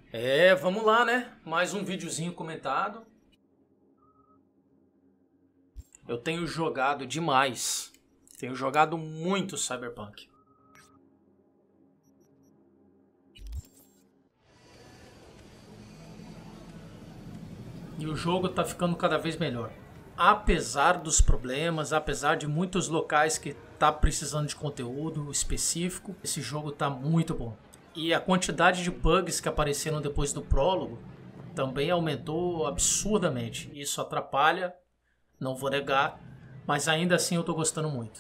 Vamos lá, né? Mais um videozinho comentado. Eu tenho jogado demais. Tenho jogado muito Cyberpunk. E o jogo tá ficando cada vez melhor. Apesar dos problemas, apesar de muitos locais que tá precisando de conteúdo específico, esse jogo tá muito bom. E a quantidade de bugs que apareceram depois do prólogo também aumentou absurdamente. Isso atrapalha, não vou negar, mas ainda assim eu tô gostando muito.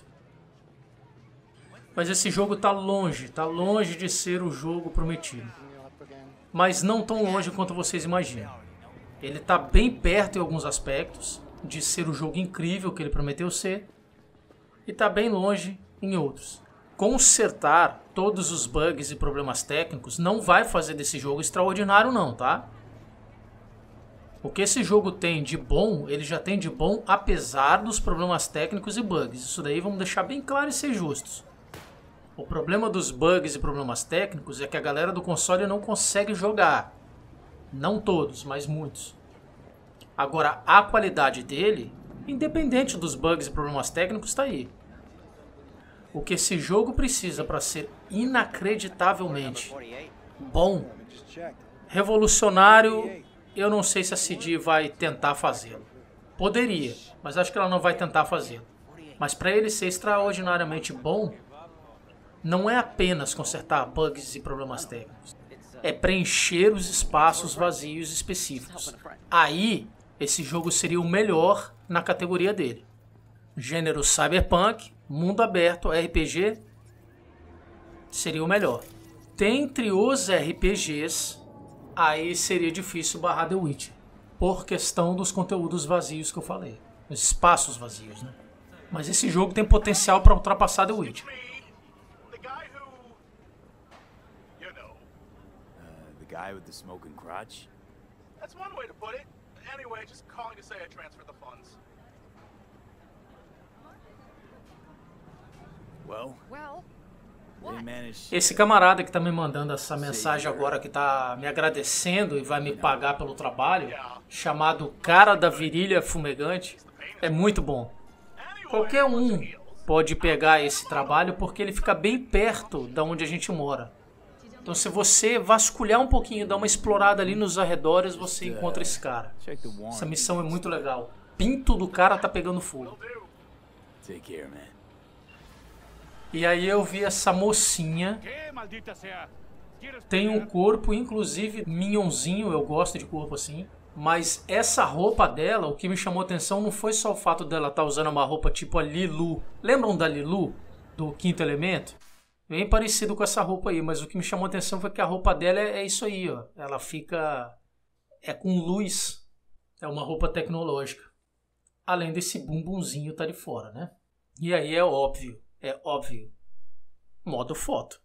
Mas esse jogo tá longe de ser o jogo prometido. Mas não tão longe quanto vocês imaginam. Ele tá bem perto em alguns aspectos de ser o jogo incrível que ele prometeu ser, e tá bem longe em outros. Consertar todos os bugs e problemas técnicos não vai fazer desse jogo extraordinário não, tá? O que esse jogo tem de bom, ele já tem de bom apesar dos problemas técnicos e bugs. Isso daí vamos deixar bem claro e ser justos. O problema dos bugs e problemas técnicos é que a galera do console não consegue jogar. Não todos, mas muitos. Agora, a qualidade dele, independente dos bugs e problemas técnicos, está aí. O que esse jogo precisa para ser inacreditavelmente bom, revolucionário, eu não sei se a CD vai tentar fazê-lo. Poderia, mas acho que ela não vai tentar fazê-lo. Mas para ele ser extraordinariamente bom, não é apenas consertar bugs e problemas técnicos. É preencher os espaços vazios específicos. Aí, esse jogo seria o melhor na categoria dele. Gênero Cyberpunk, mundo aberto, RPG, seria o melhor. Dentre os RPGs, aí seria difícil barrar The Witcher, por questão dos conteúdos vazios que eu falei. Os espaços vazios, né? Mas esse jogo tem potencial para ultrapassar The Witcher. Guy with the smoking crotch? That's one way to put it. Anyway, just calling to say I transferred the funds. Well, they managed. Esse camarada que tá me mandando essa mensagem agora, que tá me agradecendo e vai me pagar pelo trabalho, chamado Cara da Virilha Fumegante, é muito bom. Qualquer um pode pegar esse trabalho porque ele fica bem perto da onde a gente mora. Então se você vasculhar um pouquinho, dar uma explorada ali nos arredores, você encontra esse cara. Essa missão é muito legal. Pinto do cara tá pegando fogo. Take care, man. E aí eu vi essa mocinha. Tem um corpo, inclusive minionzinho, eu gosto de corpo assim. Mas essa roupa dela, o que me chamou a atenção não foi só o fato dela estar usando uma roupa tipo a Lilu. Lembram da Lilu, do Quinto Elemento? Bem parecido com essa roupa aí, mas o que me chamou a atenção foi que a roupa dela é isso aí, ó. Ela fica... é com luz. É uma roupa tecnológica. Além desse bumbumzinho tá de fora, né? E aí é óbvio. Modo foto.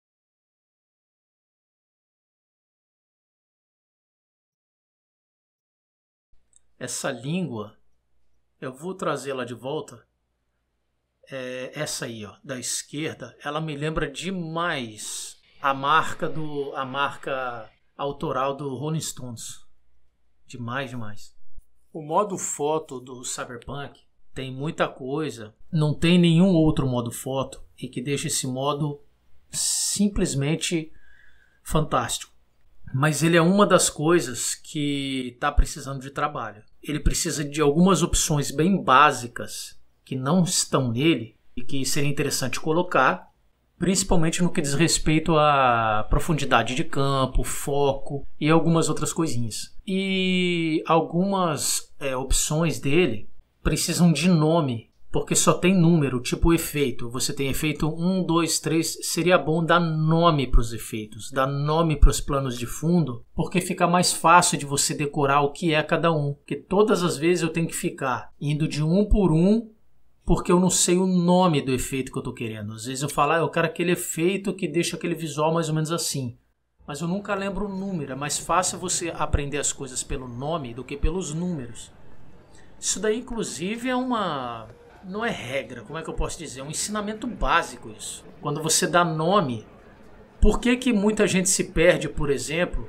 Essa língua, eu vou trazê-la de volta. Essa aí, ó, da esquerda, ela me lembra demais a marca autoral do Rolling Stones. Demais. O modo foto do Cyberpunk tem muita coisa, não tem nenhum outro modo foto e que deixa esse modo simplesmente fantástico. Mas ele é uma das coisas que está precisando de trabalho. Ele precisa de algumas opções bem básicas que não estão nele e que seria interessante colocar, principalmente no que diz respeito à profundidade de campo, foco e algumas outras coisinhas. E algumas opções dele precisam de nome, porque só tem número, tipo efeito. Você tem efeito 1, 2, 3, seria bom dar nome para os efeitos, dar nome para os planos de fundo, porque fica mais fácil de você decorar o que é cada um. Porque todas as vezes eu tenho que ficar indo de um por um, porque eu não sei o nome do efeito que eu estou querendo. Às vezes eu falo, eu quero aquele efeito que deixa aquele visual mais ou menos assim. Mas eu nunca lembro o número. É mais fácil você aprender as coisas pelo nome do que pelos números. Isso daí, inclusive, é uma... não é regra, como é que eu posso dizer? É um ensinamento básico isso. Quando você dá nome... Por que muita gente se perde, por exemplo,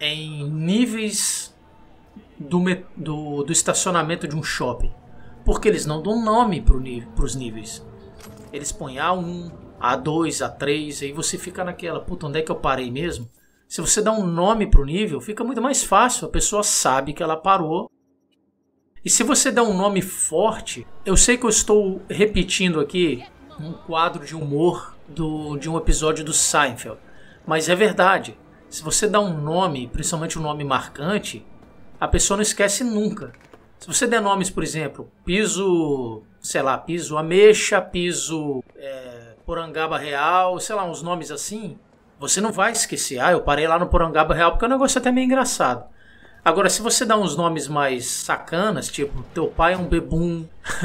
em níveis do estacionamento de um shopping. Porque eles não dão nome para os níveis. Eles põem A1, A2, A3, aí você fica naquela, puta, onde é que eu parei mesmo? Se você dá um nome para o nível, fica muito mais fácil, a pessoa sabe que ela parou. E se você dá um nome forte, eu sei que eu estou repetindo aqui um quadro de humor de um episódio do Seinfeld, mas é verdade. Se você dá um nome, principalmente um nome marcante, a pessoa não esquece nunca. Se você der nomes, por exemplo, piso, sei lá, piso Ameixa, piso Porangaba Real, sei lá, uns nomes assim, você não vai esquecer. Ah, eu parei lá no Porangaba Real, porque o negócio é até meio engraçado. Agora, se você dá uns nomes mais sacanas, tipo, teu pai é um bebum.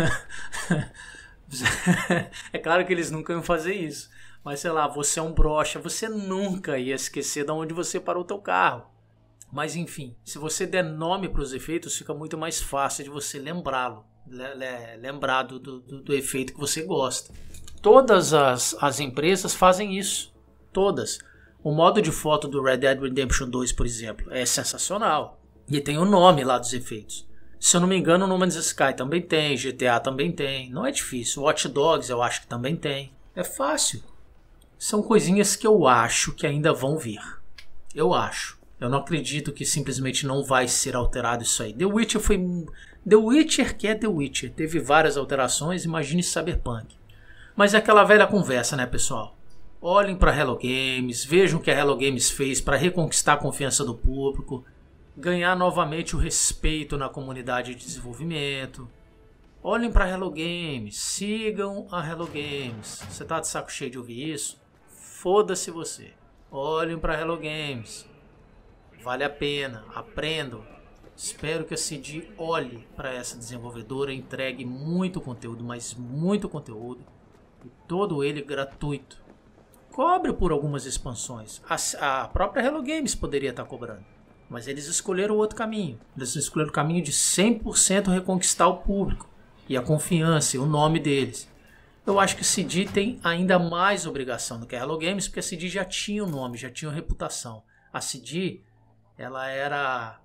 É claro que eles nunca iam fazer isso. Mas, sei lá, você é um broxa. Você nunca ia esquecer de onde você parou o teu carro. Mas, enfim, se você der nome para os efeitos, fica muito mais fácil de você lembrá-lo. Lembrar do efeito que você gosta. Todas as empresas fazem isso. Todas. O modo de foto do Red Dead Redemption 2, por exemplo, é sensacional. E tem o nome lá dos efeitos. Se eu não me engano, o No Man's Sky também tem, GTA também tem. Não é difícil. Watch Dogs eu acho que também tem. É fácil. São coisinhas que eu acho que ainda vão vir. Eu acho. Eu não acredito que simplesmente não vai ser alterado isso aí. The Witcher foi... The Witcher que é The Witcher. Teve várias alterações, imagine Cyberpunk. Mas é aquela velha conversa, né, pessoal? Olhem para a Hello Games, vejam o que a Hello Games fez para reconquistar a confiança do público, ganhar novamente o respeito na comunidade de desenvolvimento. Olhem para a Hello Games, sigam a Hello Games. Você tá de saco cheio de ouvir isso? Foda-se você. Olhem para a Hello Games. Vale a pena, aprendam. Espero que a CD olhe para essa desenvolvedora e entregue muito conteúdo, mas muito conteúdo, e todo ele gratuito. Cobre por algumas expansões. A própria Hello Games poderia estar cobrando. Mas eles escolheram outro caminho. Eles escolheram o caminho de 100% reconquistar o público. E a confiança e o nome deles. Eu acho que a CD tem ainda mais obrigação do que a Hello Games. Porque a CD já tinha o nome, já tinha a reputação. A CD, ela era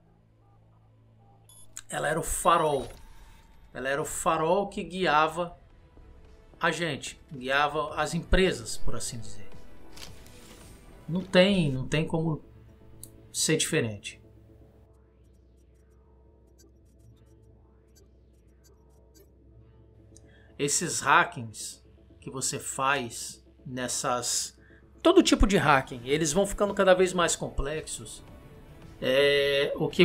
o farol. Ela era o farol que guiava a gente. Guiava as empresas, por assim dizer. Não tem como ser diferente. Esses hackings que você faz nessas... Todo tipo de hacking, eles vão ficando cada vez mais complexos. O que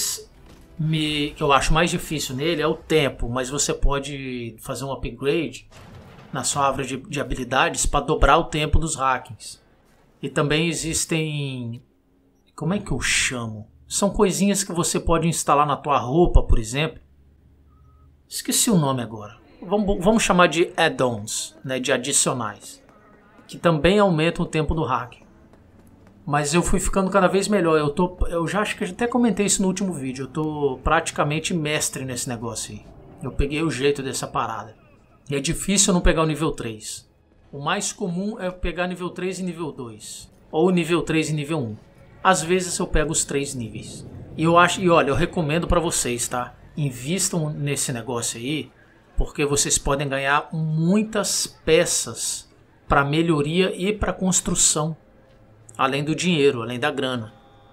eu acho mais difícil nele é o tempo, mas você pode fazer um upgrade na sua árvore de habilidades para dobrar o tempo dos hackings. E também existem... Como é que eu chamo? São coisinhas que você pode instalar na tua roupa, por exemplo. Esqueci o nome agora. Vamos chamar de add-ons, né, de adicionais. Que também aumentam o tempo do hack. Mas eu fui ficando cada vez melhor. Eu já acho que eu até comentei isso no último vídeo. Eu tô praticamente mestre nesse negócio aí. Eu peguei o jeito dessa parada. E é difícil eu não pegar o nível 3. O mais comum é pegar nível 3 e nível 2. Ou nível 3 e nível 1. Às vezes eu pego os 3 níveis. E olha, eu recomendo pra vocês, tá? Invistam nesse negócio aí. Porque vocês podem ganhar muitas peças pra melhoria e pra construção. Além do dinheiro, além da grana.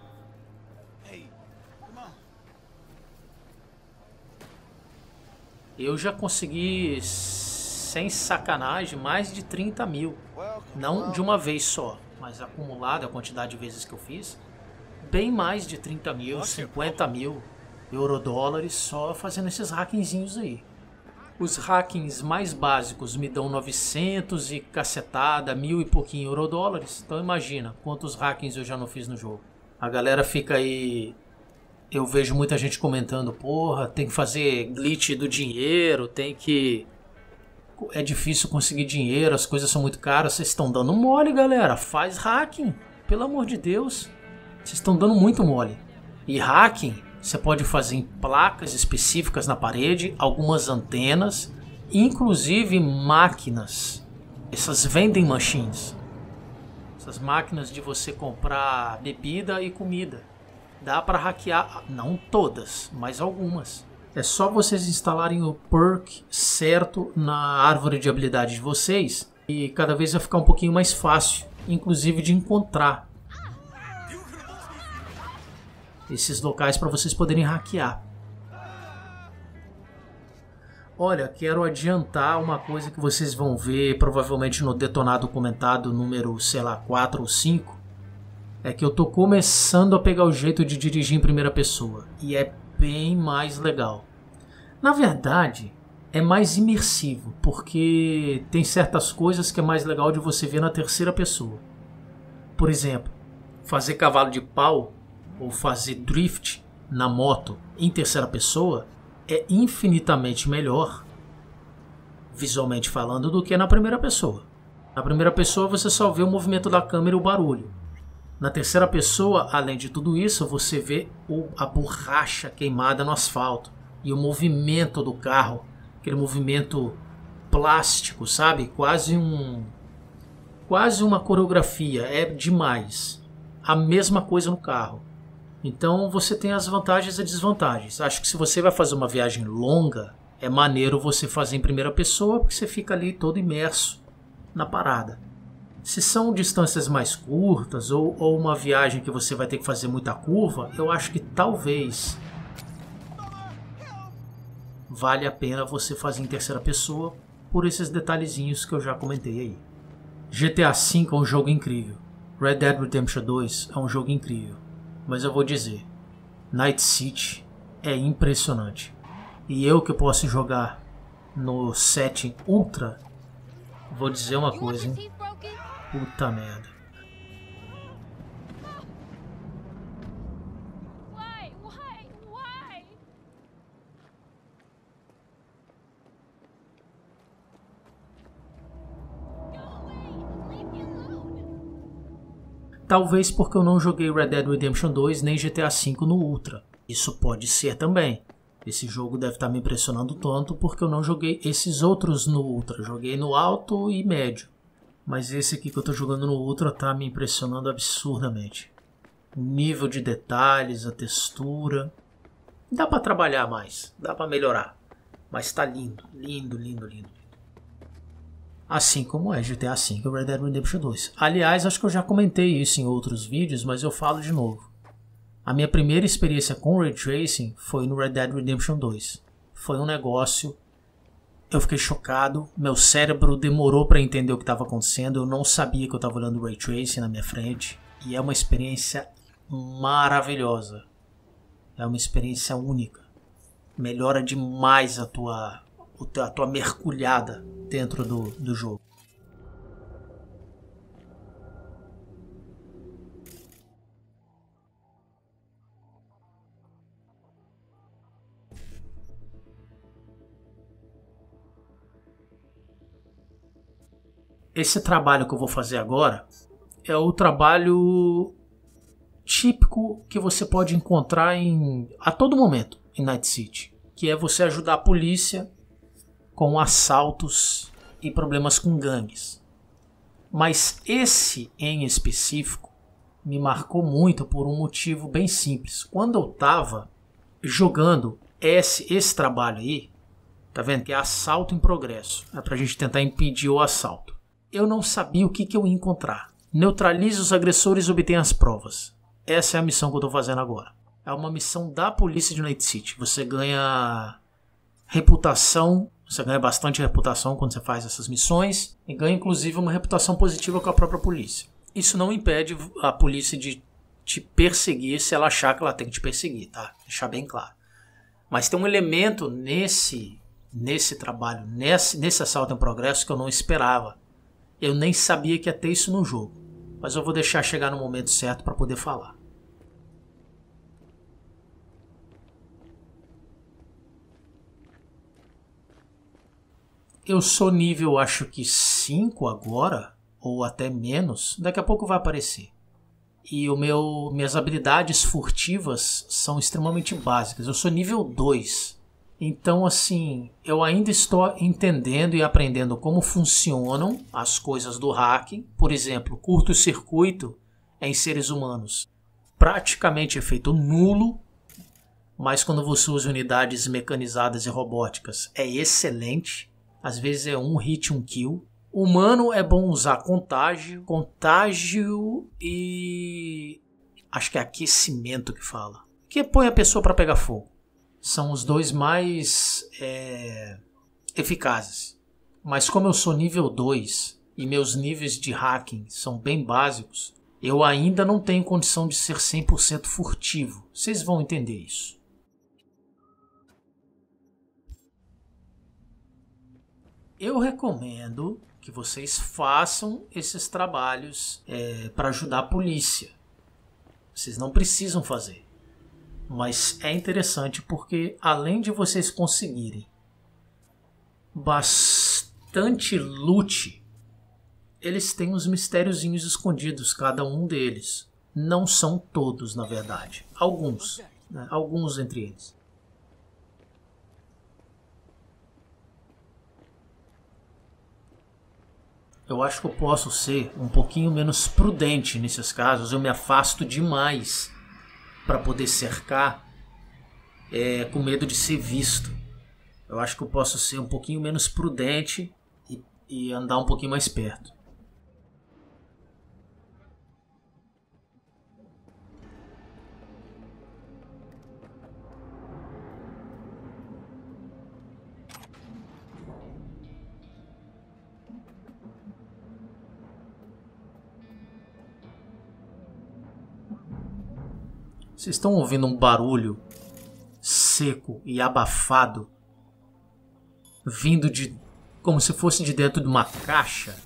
Eu já consegui, sem sacanagem, mais de 30 mil. Não de uma vez só, mas acumulado a quantidade de vezes que eu fiz. Bem mais de 30 mil, 50 mil eurodólares só fazendo esses hackingzinhos aí. Os hackings mais básicos me dão 900 e cacetada, 1000 e pouquinho eurodólares. Então imagina quantos hackings eu já não fiz no jogo. A galera fica aí... Eu vejo muita gente comentando, porra, tem que fazer glitch do dinheiro, tem que... É difícil conseguir dinheiro, as coisas são muito caras. Vocês estão dando mole, galera. Faz hacking, pelo amor de Deus. Vocês estão dando muito mole. E hacking você pode fazer em placas específicas na parede, algumas antenas, inclusive máquinas. Essas vending machines. Essas máquinas de você comprar bebida e comida. Dá para hackear, não todas, mas algumas. É só vocês instalarem o perk certo na árvore de habilidade de vocês e cada vez vai ficar um pouquinho mais fácil, inclusive de encontrar esses locais para vocês poderem hackear. Olha, quero adiantar uma coisa que vocês vão ver provavelmente no detonado comentado número, sei lá, 4 ou 5. É que eu tô começando a pegar o jeito de dirigir em primeira pessoa. E é bem mais legal. Na verdade, é mais imersivo, porque tem certas coisas que é mais legal de você ver na terceira pessoa. Por exemplo, fazer cavalo de pau ou fazer drift na moto em terceira pessoa é infinitamente melhor, visualmente falando, do que na primeira pessoa. Na primeira pessoa você só vê o movimento da câmera e o barulho. Na terceira pessoa, além de tudo isso, você vê a borracha queimada no asfalto e o movimento do carro, aquele movimento plástico, sabe? Quase uma coreografia, é demais. A mesma coisa no carro. Então você tem as vantagens e desvantagens. Acho que se você vai fazer uma viagem longa, é maneiro você fazer em primeira pessoa, porque você fica ali todo imerso na parada. Se são distâncias mais curtas ou uma viagem que você vai ter que fazer muita curva, eu acho que talvez vale a pena você fazer em terceira pessoa por esses detalhezinhos que eu já comentei aí. GTA V é um jogo incrível. Red Dead Redemption 2 é um jogo incrível. Mas eu vou dizer, Night City é impressionante. E eu que posso jogar no setting Ultra, vou dizer uma coisa, hein? Puta merda. Talvez porque eu não joguei Red Dead Redemption 2 nem GTA V no Ultra. Isso pode ser também. Esse jogo deve estar me impressionando tanto porque eu não joguei esses outros no Ultra. Joguei no alto e médio. Mas esse aqui que eu estou jogando no Ultra está me impressionando absurdamente. O nível de detalhes, a textura. Dá para trabalhar mais, dá para melhorar. Mas está lindo, lindo, lindo, lindo. Assim como é GTA V e Red Dead Redemption 2. Aliás, acho que eu já comentei isso em outros vídeos, mas eu falo de novo. A minha primeira experiência com Ray Tracing foi no Red Dead Redemption 2. Foi um negócio... Eu fiquei chocado, meu cérebro demorou para entender o que estava acontecendo, eu não sabia que eu estava olhando o Ray Tracing na minha frente. E é uma experiência maravilhosa. É uma experiência única. Melhora demais a tua mergulhada dentro do jogo. Esse trabalho que eu vou fazer agora é o trabalho típico que você pode encontrar a todo momento em Night City, que é você ajudar a polícia com assaltos e problemas com gangues. Mas esse em específico me marcou muito por um motivo bem simples. Quando eu estava jogando esse trabalho aí, tá vendo que é assalto em progresso, é pra gente tentar impedir o assalto. Eu não sabia o que eu ia encontrar. Neutralize os agressores e obtenha as provas. Essa é a missão que eu estou fazendo agora. É uma missão da polícia de Night City. Você ganha reputação, você ganha bastante reputação quando você faz essas missões e ganha inclusive uma reputação positiva com a própria polícia. Isso não impede a polícia de te perseguir se ela achar que ela tem que te perseguir, tá? Deixar bem claro. Mas tem um elemento nesse trabalho, nesse assalto em progresso que eu não esperava. Eu nem sabia que ia ter isso no jogo. Mas eu vou deixar chegar no momento certo para poder falar. Eu sou nível, acho que 5 agora, ou até menos. Daqui a pouco vai aparecer. E minhas habilidades furtivas são extremamente básicas. Eu sou nível 2. Então, assim, eu ainda estou entendendo e aprendendo como funcionam as coisas do hacking. Por exemplo, curto-circuito em seres humanos. praticamente efeito nulo, mas quando você usa unidades mecanizadas e robóticas é excelente. Às vezes é um hit, um kill. Humano é bom usar contágio e acho que é aquecimento que fala, que põe a pessoa para pegar fogo. São os dois mais eficazes. Mas como eu sou nível 2 e meus níveis de hacking são bem básicos, eu ainda não tenho condição de ser 100% furtivo. Vocês vão entender isso. Eu recomendo que vocês façam esses trabalhos para ajudar a polícia. Vocês não precisam fazer. Mas é interessante porque além de vocês conseguirem bastante loot, eles têm uns mistériozinhos escondidos, cada um deles. Não são todos, na verdade. Alguns, né? Alguns entre eles. Eu acho que eu posso ser um pouquinho menos prudente nesses casos. Eu me afasto demais para poder cercar com medo de ser visto. Eu acho que eu posso ser um pouquinho menos prudente e andar um pouquinho mais perto. Vocês estão ouvindo um barulho seco e abafado vindo de como se fosse de dentro de uma caixa?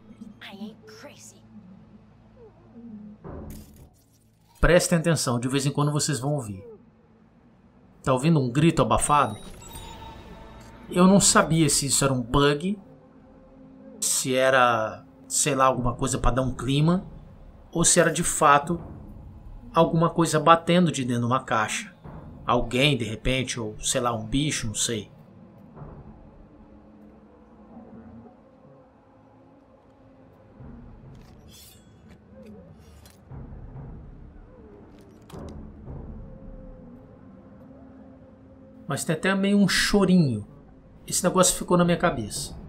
Prestem atenção, de vez em quando vocês vão ouvir. Tá ouvindo um grito abafado? Eu não sabia se isso era um bug, se era, sei lá, alguma coisa para dar um clima, ou se era de fato alguma coisa batendo de dentro de uma caixa. Alguém, de repente, ou sei lá, um bicho, não sei. Mas tem até meio um chorinho. Esse negócio ficou na minha cabeça.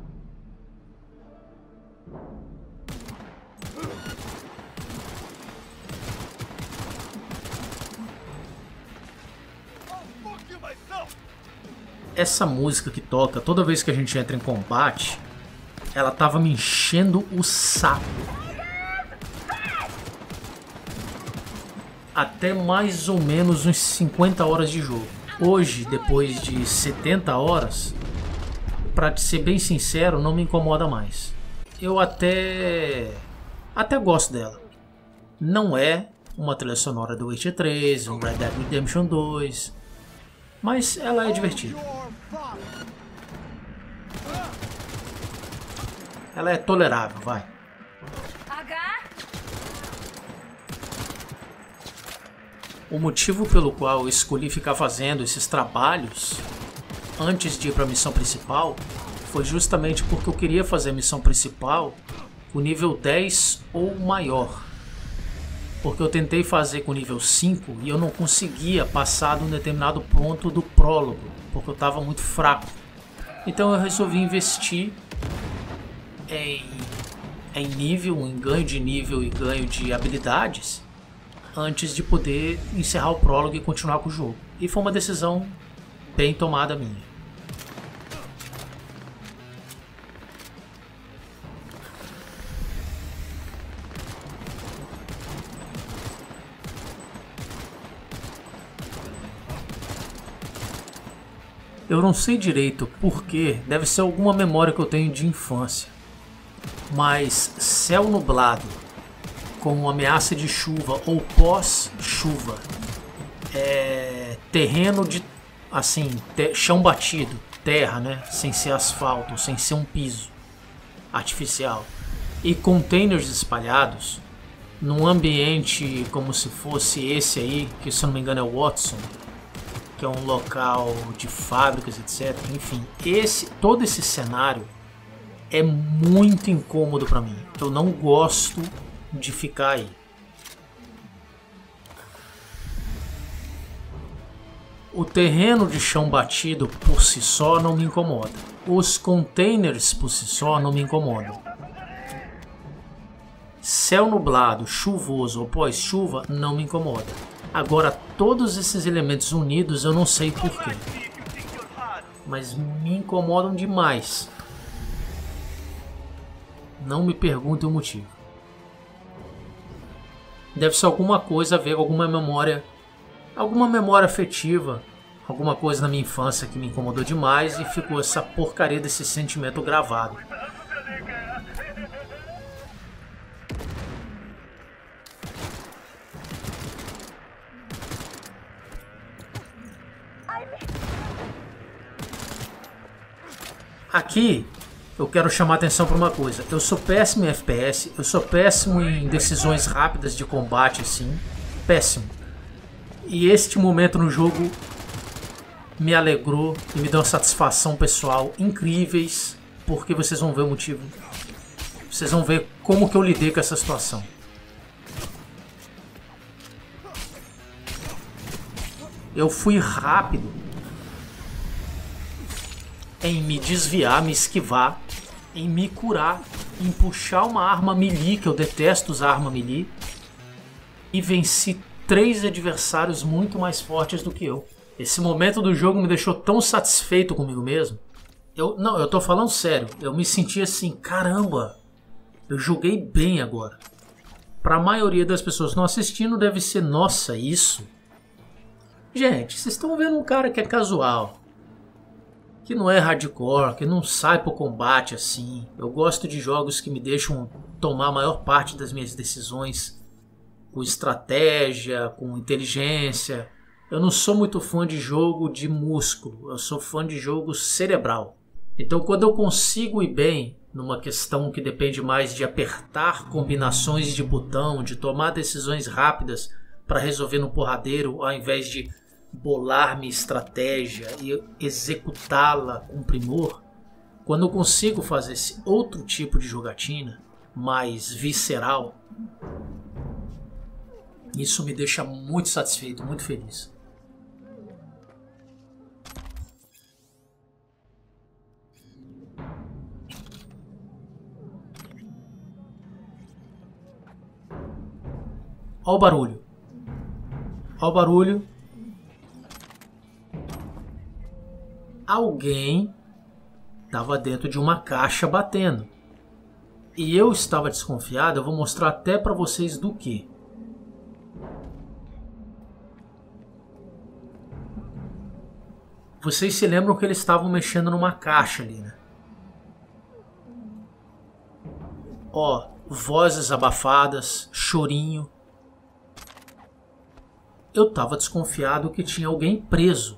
Essa música que toca toda vez que a gente entra em combate, ela tava me enchendo o saco. Até mais ou menos uns 50 horas de jogo. Hoje, depois de 70 horas, pra ser bem sincero, não me incomoda mais. Eu até gosto dela. Não é uma trilha sonora do Witcher 3, um Red Dead Redemption 2, mas ela é divertida. Ela é tolerável, vai. O motivo pelo qual eu escolhi ficar fazendo esses trabalhos antes de ir para a missão principal foi justamente porque eu queria fazer a missão principal com nível 10 ou maior. Porque eu tentei fazer com nível 5 e eu não conseguia passar de um determinado ponto do prólogo, porque eu estava muito fraco. Então eu resolvi investir em nível, em ganho de nível e ganho de habilidades antes de poder encerrar o prólogo e continuar com o jogo. E foi uma decisão bem tomada minha. Eu não sei direito porquê, deve ser alguma memória que eu tenho de infância. Mas céu nublado com ameaça de chuva ou pós-chuva, terreno de assim, chão batido, terra, né, sem ser asfalto, sem ser um piso artificial, e containers espalhados num ambiente como se fosse esse aí, que se eu não me engano é o Watson, que é um local de fábricas, etc. Enfim, todo esse cenário é muito incômodo para mim. Eu não gosto de ficar aí. O terreno de chão batido por si só não me incomoda. Os containers por si só não me incomodam. Céu nublado, chuvoso ou pós-chuva não me incomoda. Agora, todos esses elementos unidos eu não sei porquê, mas me incomodam demais. Não me pergunte o motivo. Deve ser alguma coisa a ver com alguma memória afetiva, alguma coisa na minha infância que me incomodou demais e ficou essa porcaria desse sentimento gravado. Aqui eu quero chamar atenção para uma coisa. Eu sou péssimo em FPS, eu sou péssimo em decisões rápidas de combate assim, péssimo. E este momento no jogo me alegrou e me deu uma satisfação pessoal incríveis, porque vocês vão ver o motivo. Vocês vão ver como que eu lidei com essa situação. Eu fui rápido em me desviar, me esquivar, em me curar, em puxar uma arma melee, que eu detesto usar arma melee, e venci 3 adversários muito mais fortes do que eu. Esse momento do jogo me deixou tão satisfeito comigo mesmo. Eu tô falando sério, eu me senti assim, caramba, eu joguei bem agora. Para a maioria das pessoas que estão assistindo deve ser, nossa, isso? Gente, vocês estão vendo um cara que é casual, que não é hardcore, que não sai pro combate assim. Eu gosto de jogos que me deixam tomar a maior parte das minhas decisões com estratégia, com inteligência. Eu não sou muito fã de jogo de músculo, eu sou fã de jogo cerebral. Então quando eu consigo ir bem numa questão que depende mais de apertar combinações de botão, de tomar decisões rápidas para resolver no porradeiro, ao invés de bolar minha estratégia e executá-la com primor, quando eu consigo fazer esse outro tipo de jogatina, mais visceral, isso me deixa muito satisfeito, muito feliz. Olha o barulho. Olha o barulho. Alguém estava dentro de uma caixa batendo. E eu estava desconfiado, eu vou mostrar até para vocês do que. Vocês se lembram que eles estavam mexendo numa caixa ali, né? Ó, vozes abafadas, chorinho. Eu estava desconfiado que tinha alguém preso.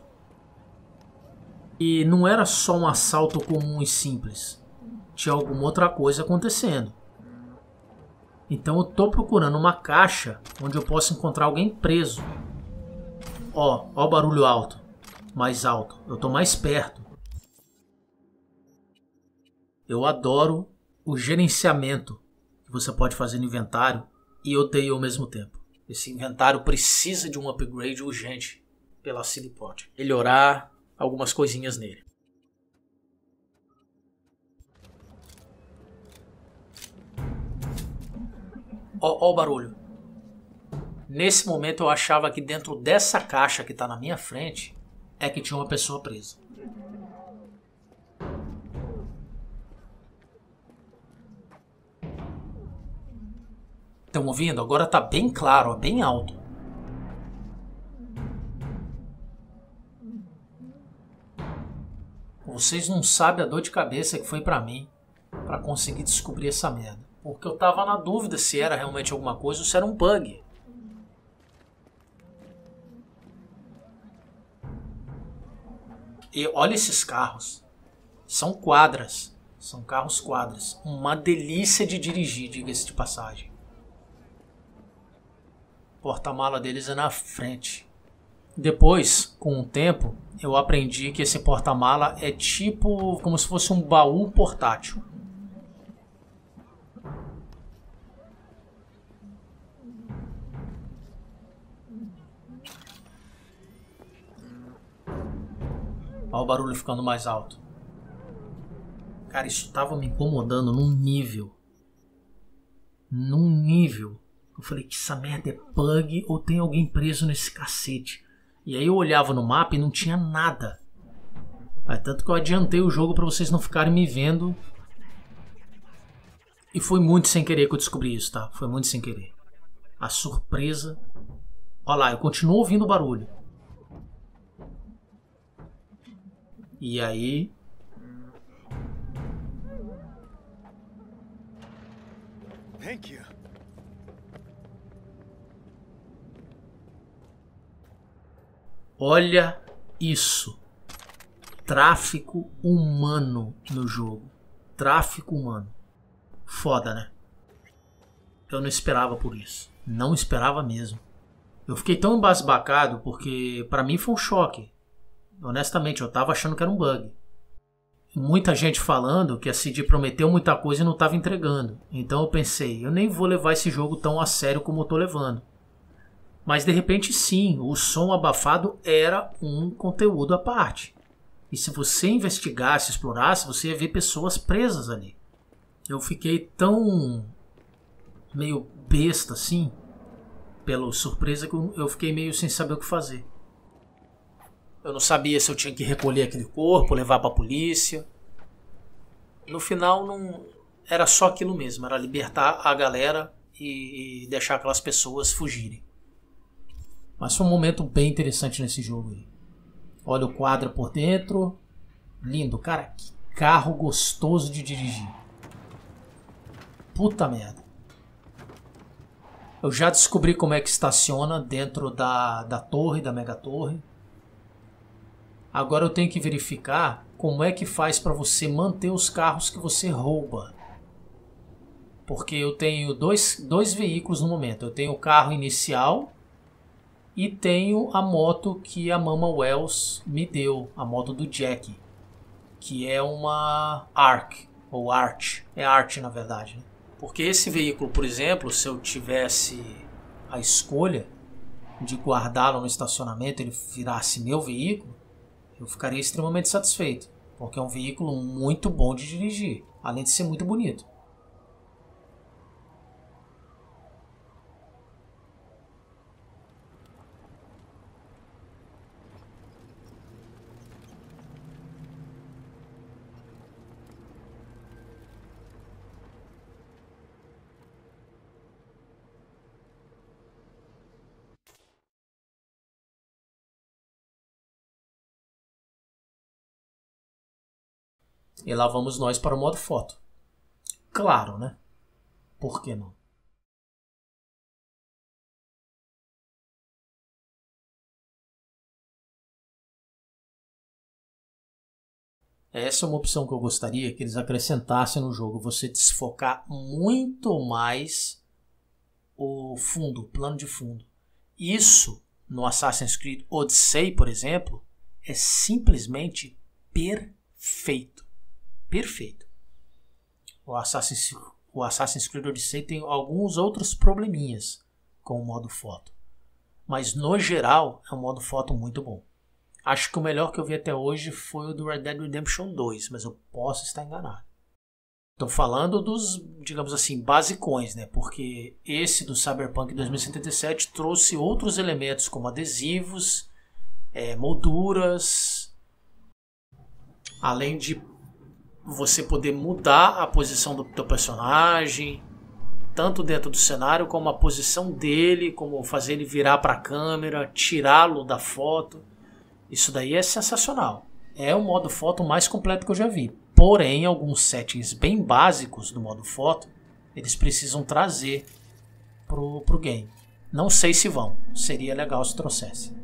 E não era só um assalto comum e simples. Tinha alguma outra coisa acontecendo. Então eu tô procurando uma caixa onde eu possa encontrar alguém preso. Ó o barulho alto. Mais alto. Eu tô mais perto. Eu adoro o gerenciamento que você pode fazer no inventário e odeio ao mesmo tempo. Esse inventário precisa de um upgrade urgente pela CD Projekt. Melhorar algumas coisinhas nele. Ó o barulho. Nesse momento eu achava que dentro dessa caixa que está na minha frente é que tinha uma pessoa presa. Estão ouvindo? Agora está bem claro, ó, bem alto. Vocês não sabem a dor de cabeça que foi pra mim pra conseguir descobrir essa merda. Porque eu tava na dúvida se era realmente alguma coisa ou se era um bug. E olha esses carros. São quadras. São carros quadras. Uma delícia de dirigir, diga-se de passagem. O porta-mala deles é na frente. Depois, com o tempo, eu aprendi que esse porta-mala é tipo como se fosse um baú portátil. Olha o barulho ficando mais alto. Cara, isso tava me incomodando num nível. Eu falei que essa merda é bug ou tem alguém preso nesse cacete. E aí eu olhava no mapa e não tinha nada. Tanto que eu adiantei o jogo pra vocês não ficarem me vendo. E foi muito sem querer que eu descobri isso, tá? Foi muito sem querer. A surpresa. Olha lá, eu continuo ouvindo o barulho. E aí... Thank you. Olha isso. Tráfico humano no jogo. Tráfico humano. Foda, né? Eu não esperava por isso. Não esperava mesmo. Eu fiquei tão embasbacado porque pra mim foi um choque. Honestamente, eu tava achando que era um bug. Muita gente falando que a CD prometeu muita coisa e não tava entregando. Então eu pensei, eu nem vou levar esse jogo tão a sério como eu tô levando. Mas de repente sim, o som abafado era um conteúdo à parte. E se você investigasse, explorasse, você ia ver pessoas presas ali. Eu fiquei tão meio besta assim, pela surpresa, que eu fiquei meio sem saber o que fazer. Eu não sabia se eu tinha que recolher aquele corpo, levar pra polícia. No final não era só aquilo mesmo, era libertar a galera e deixar aquelas pessoas fugirem. Mas foi um momento bem interessante nesse jogo aí. Olha o quadro por dentro. Lindo, cara, que carro gostoso de dirigir. Puta merda. Eu já descobri como é que estaciona dentro da torre, da mega torre. Agora eu tenho que verificar como é que faz para você manter os carros que você rouba. Porque eu tenho dois veículos no momento. Eu tenho o carro inicial e tenho a moto que a Mama Wells me deu. A moto do Jack. Que é uma Arc. Ou Arch. É Arch na verdade, né? Porque esse veículo, por exemplo, se eu tivesse a escolha de guardá-lo no estacionamento e ele virasse meu veículo, eu ficaria extremamente satisfeito. Porque é um veículo muito bom de dirigir, além de ser muito bonito. E lá vamos nós para o modo foto. Claro, né? Por que não? Essa é uma opção que eu gostaria que eles acrescentassem no jogo. Você desfocar muito mais o fundo, o plano de fundo. Isso, no Assassin's Creed Odyssey, por exemplo, é simplesmente perfeito. Perfeito. O Assassin's Creed Odyssey tem alguns outros probleminhas com o modo foto. Mas no geral é um modo foto muito bom. Acho que o melhor que eu vi até hoje foi o do Red Dead Redemption 2, mas eu posso estar enganado. Estou falando dos, digamos assim, basicões, né? Porque esse do Cyberpunk 2077 trouxe outros elementos como adesivos, molduras, além de você poder mudar a posição do teu personagem, tanto dentro do cenário como a posição dele, como fazer ele virar para a câmera, tirá-lo da foto. Isso daí é sensacional. É o modo foto mais completo que eu já vi. Porém, alguns settings bem básicos do modo foto, eles precisam trazer pro game. Não sei se vão. Seria legal se trouxesse.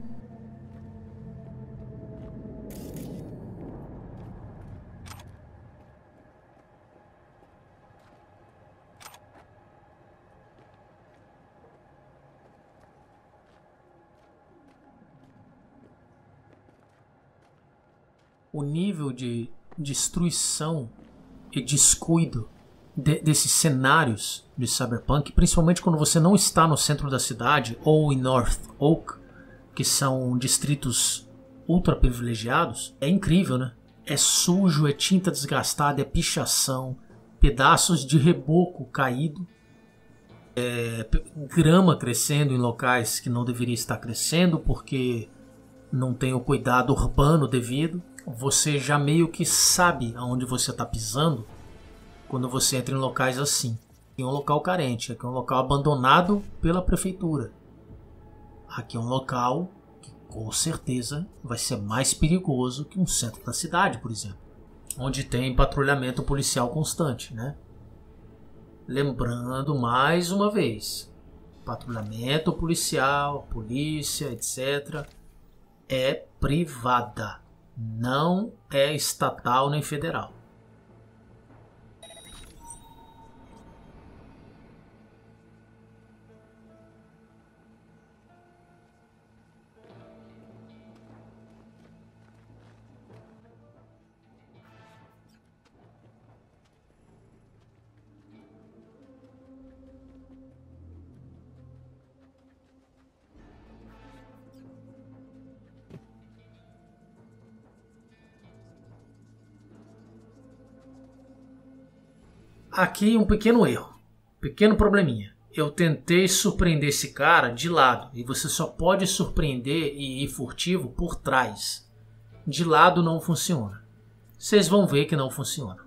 O nível de destruição e descuido desses cenários de Cyberpunk, principalmente quando você não está no centro da cidade ou em North Oak, que são distritos ultra privilegiados, é incrível, né? É sujo, é tinta desgastada, é pichação, pedaços de reboco caído, grama crescendo em locais que não deveria estar crescendo porque não tem o cuidado urbano devido. Você já meio que sabe aonde você está pisando quando você entra em locais assim. Aqui é um local carente, aqui é um local abandonado pela prefeitura. Aqui é um local que com certeza vai ser mais perigoso que um centro da cidade, por exemplo, onde tem patrulhamento policial constante, né? Lembrando mais uma vez, patrulhamento policial, polícia, etc., é privada, não é estatal nem federal. Aqui um pequeno erro, pequeno probleminha. Eu tentei surpreender esse cara de lado e você só pode surpreender e ir furtivo por trás. De lado não funciona. Vocês vão ver que não funciona.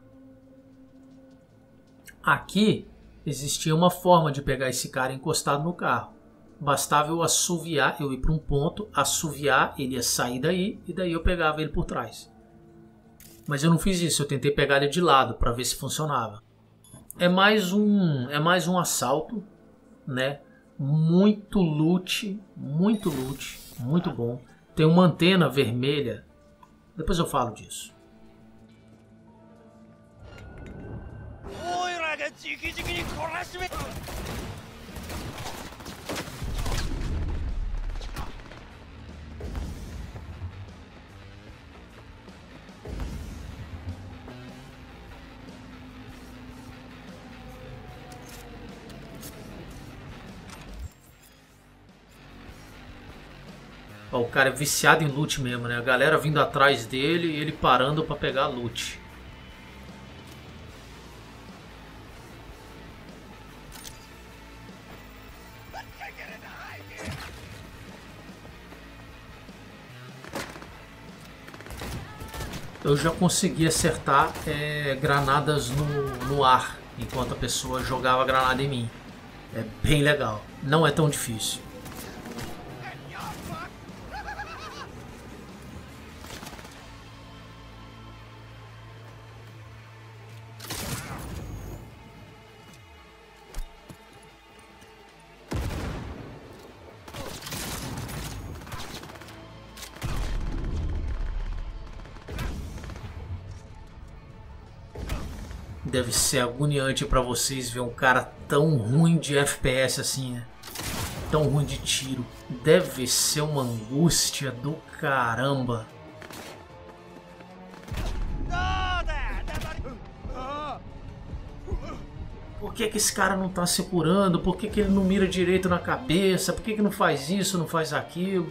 Aqui existia uma forma de pegar esse cara encostado no carro. Bastava eu assoviar, eu ir para um ponto, assoviar, ele ia sair daí e daí eu pegava ele por trás. Mas eu não fiz isso, eu tentei pegar ele de lado para ver se funcionava. É mais um assalto, né? Muito loot, muito bom. Tem uma antena vermelha. Depois eu falo disso. Ó, o cara é viciado em loot mesmo, né? A galera vindo atrás dele e ele parando pra pegar loot. Eu já consegui acertar granadas no ar enquanto a pessoa jogava a granada em mim. É bem legal. Não é tão difícil. Deve ser agoniante pra vocês ver um cara tão ruim de FPS assim, né? Tão ruim de tiro. Deve ser uma angústia do caramba. Por que esse cara não tá se curando? Por que ele não mira direito na cabeça? Por que não faz isso, não faz aquilo?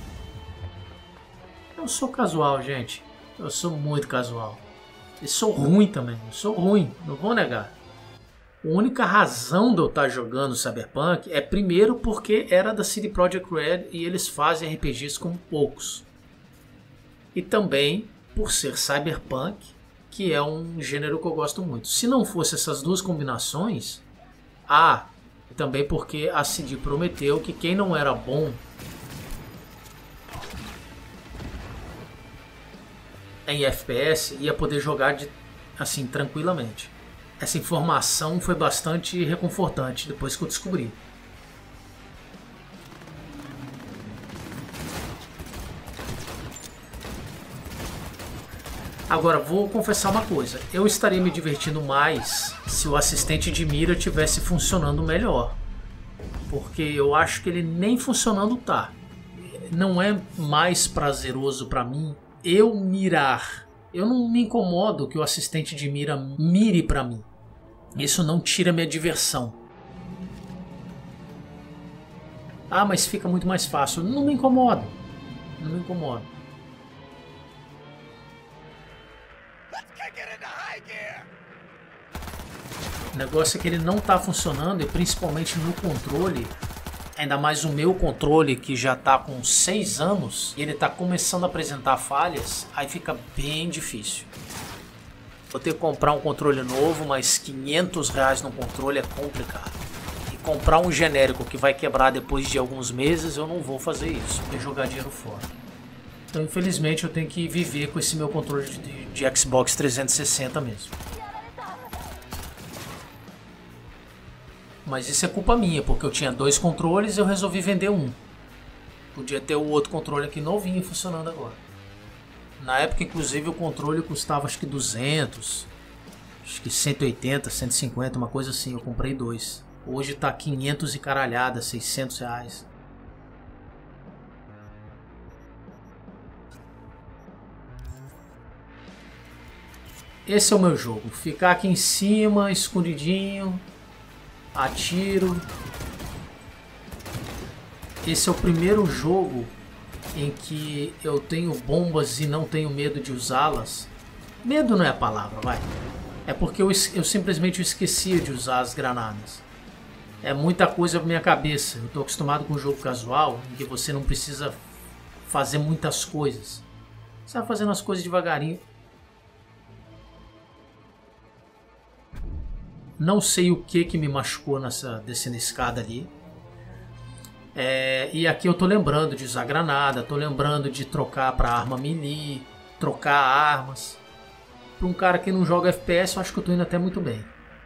Eu sou casual, gente. Eu sou muito casual. E sou ruim também, sou ruim, não vou negar. A única razão de eu estar jogando Cyberpunk é primeiro porque era da CD Projekt Red e eles fazem RPGs como poucos. E também por ser Cyberpunk, que é um gênero que eu gosto muito. Se não fosse essas duas combinações, também porque a CD prometeu que quem não era bom em FPS ia poder jogar assim tranquilamente. Essa informação foi bastante reconfortante depois que eu descobri. Agora vou confessar uma coisa, eu estaria me divertindo mais se o assistente de mira tivesse funcionando melhor, porque eu acho que ele nem funcionando tá. Não é mais prazeroso para mim eu mirar. Eu não me incomodo que o assistente de mira mire pra mim. Isso não tira minha diversão. Mas fica muito mais fácil. Não me incomoda. Não me incomoda. O negócio é que ele não tá funcionando, e principalmente no controle, ainda mais o meu controle que já tá com 6 anos, e ele tá começando a apresentar falhas, aí fica bem difícil. Vou ter que comprar um controle novo, mas R$500 no controle é complicado. E comprar um genérico que vai quebrar depois de alguns meses, eu não vou fazer isso, vou jogar dinheiro fora. Então infelizmente eu tenho que viver com esse meu controle de Xbox 360 mesmo. Mas isso é culpa minha, porque eu tinha 2 controles e eu resolvi vender um. Podia ter o outro controle aqui novinho funcionando agora. Na época, inclusive, o controle custava acho que 200, acho que 180, 150, uma coisa assim. Eu comprei 2. Hoje tá 500 e caralhada, R$600. Esse é o meu jogo. Ficar aqui em cima, escondidinho. Atiro. Esse é o primeiro jogo em que eu tenho bombas e não tenho medo de usá-las. Medo não é a palavra, vai. É porque eu simplesmente esquecia de usar as granadas. É muita coisa pra minha cabeça. Eu tô acostumado com um jogo casual em que você não precisa fazer muitas coisas. Você vai fazendo as coisas devagarinho. Não sei o que me machucou descendo a escada ali. E aqui eu tô lembrando de usar granada, tô lembrando de trocar para arma melee, trocar armas. Para um cara que não joga FPS, eu acho que eu tô indo até muito bem.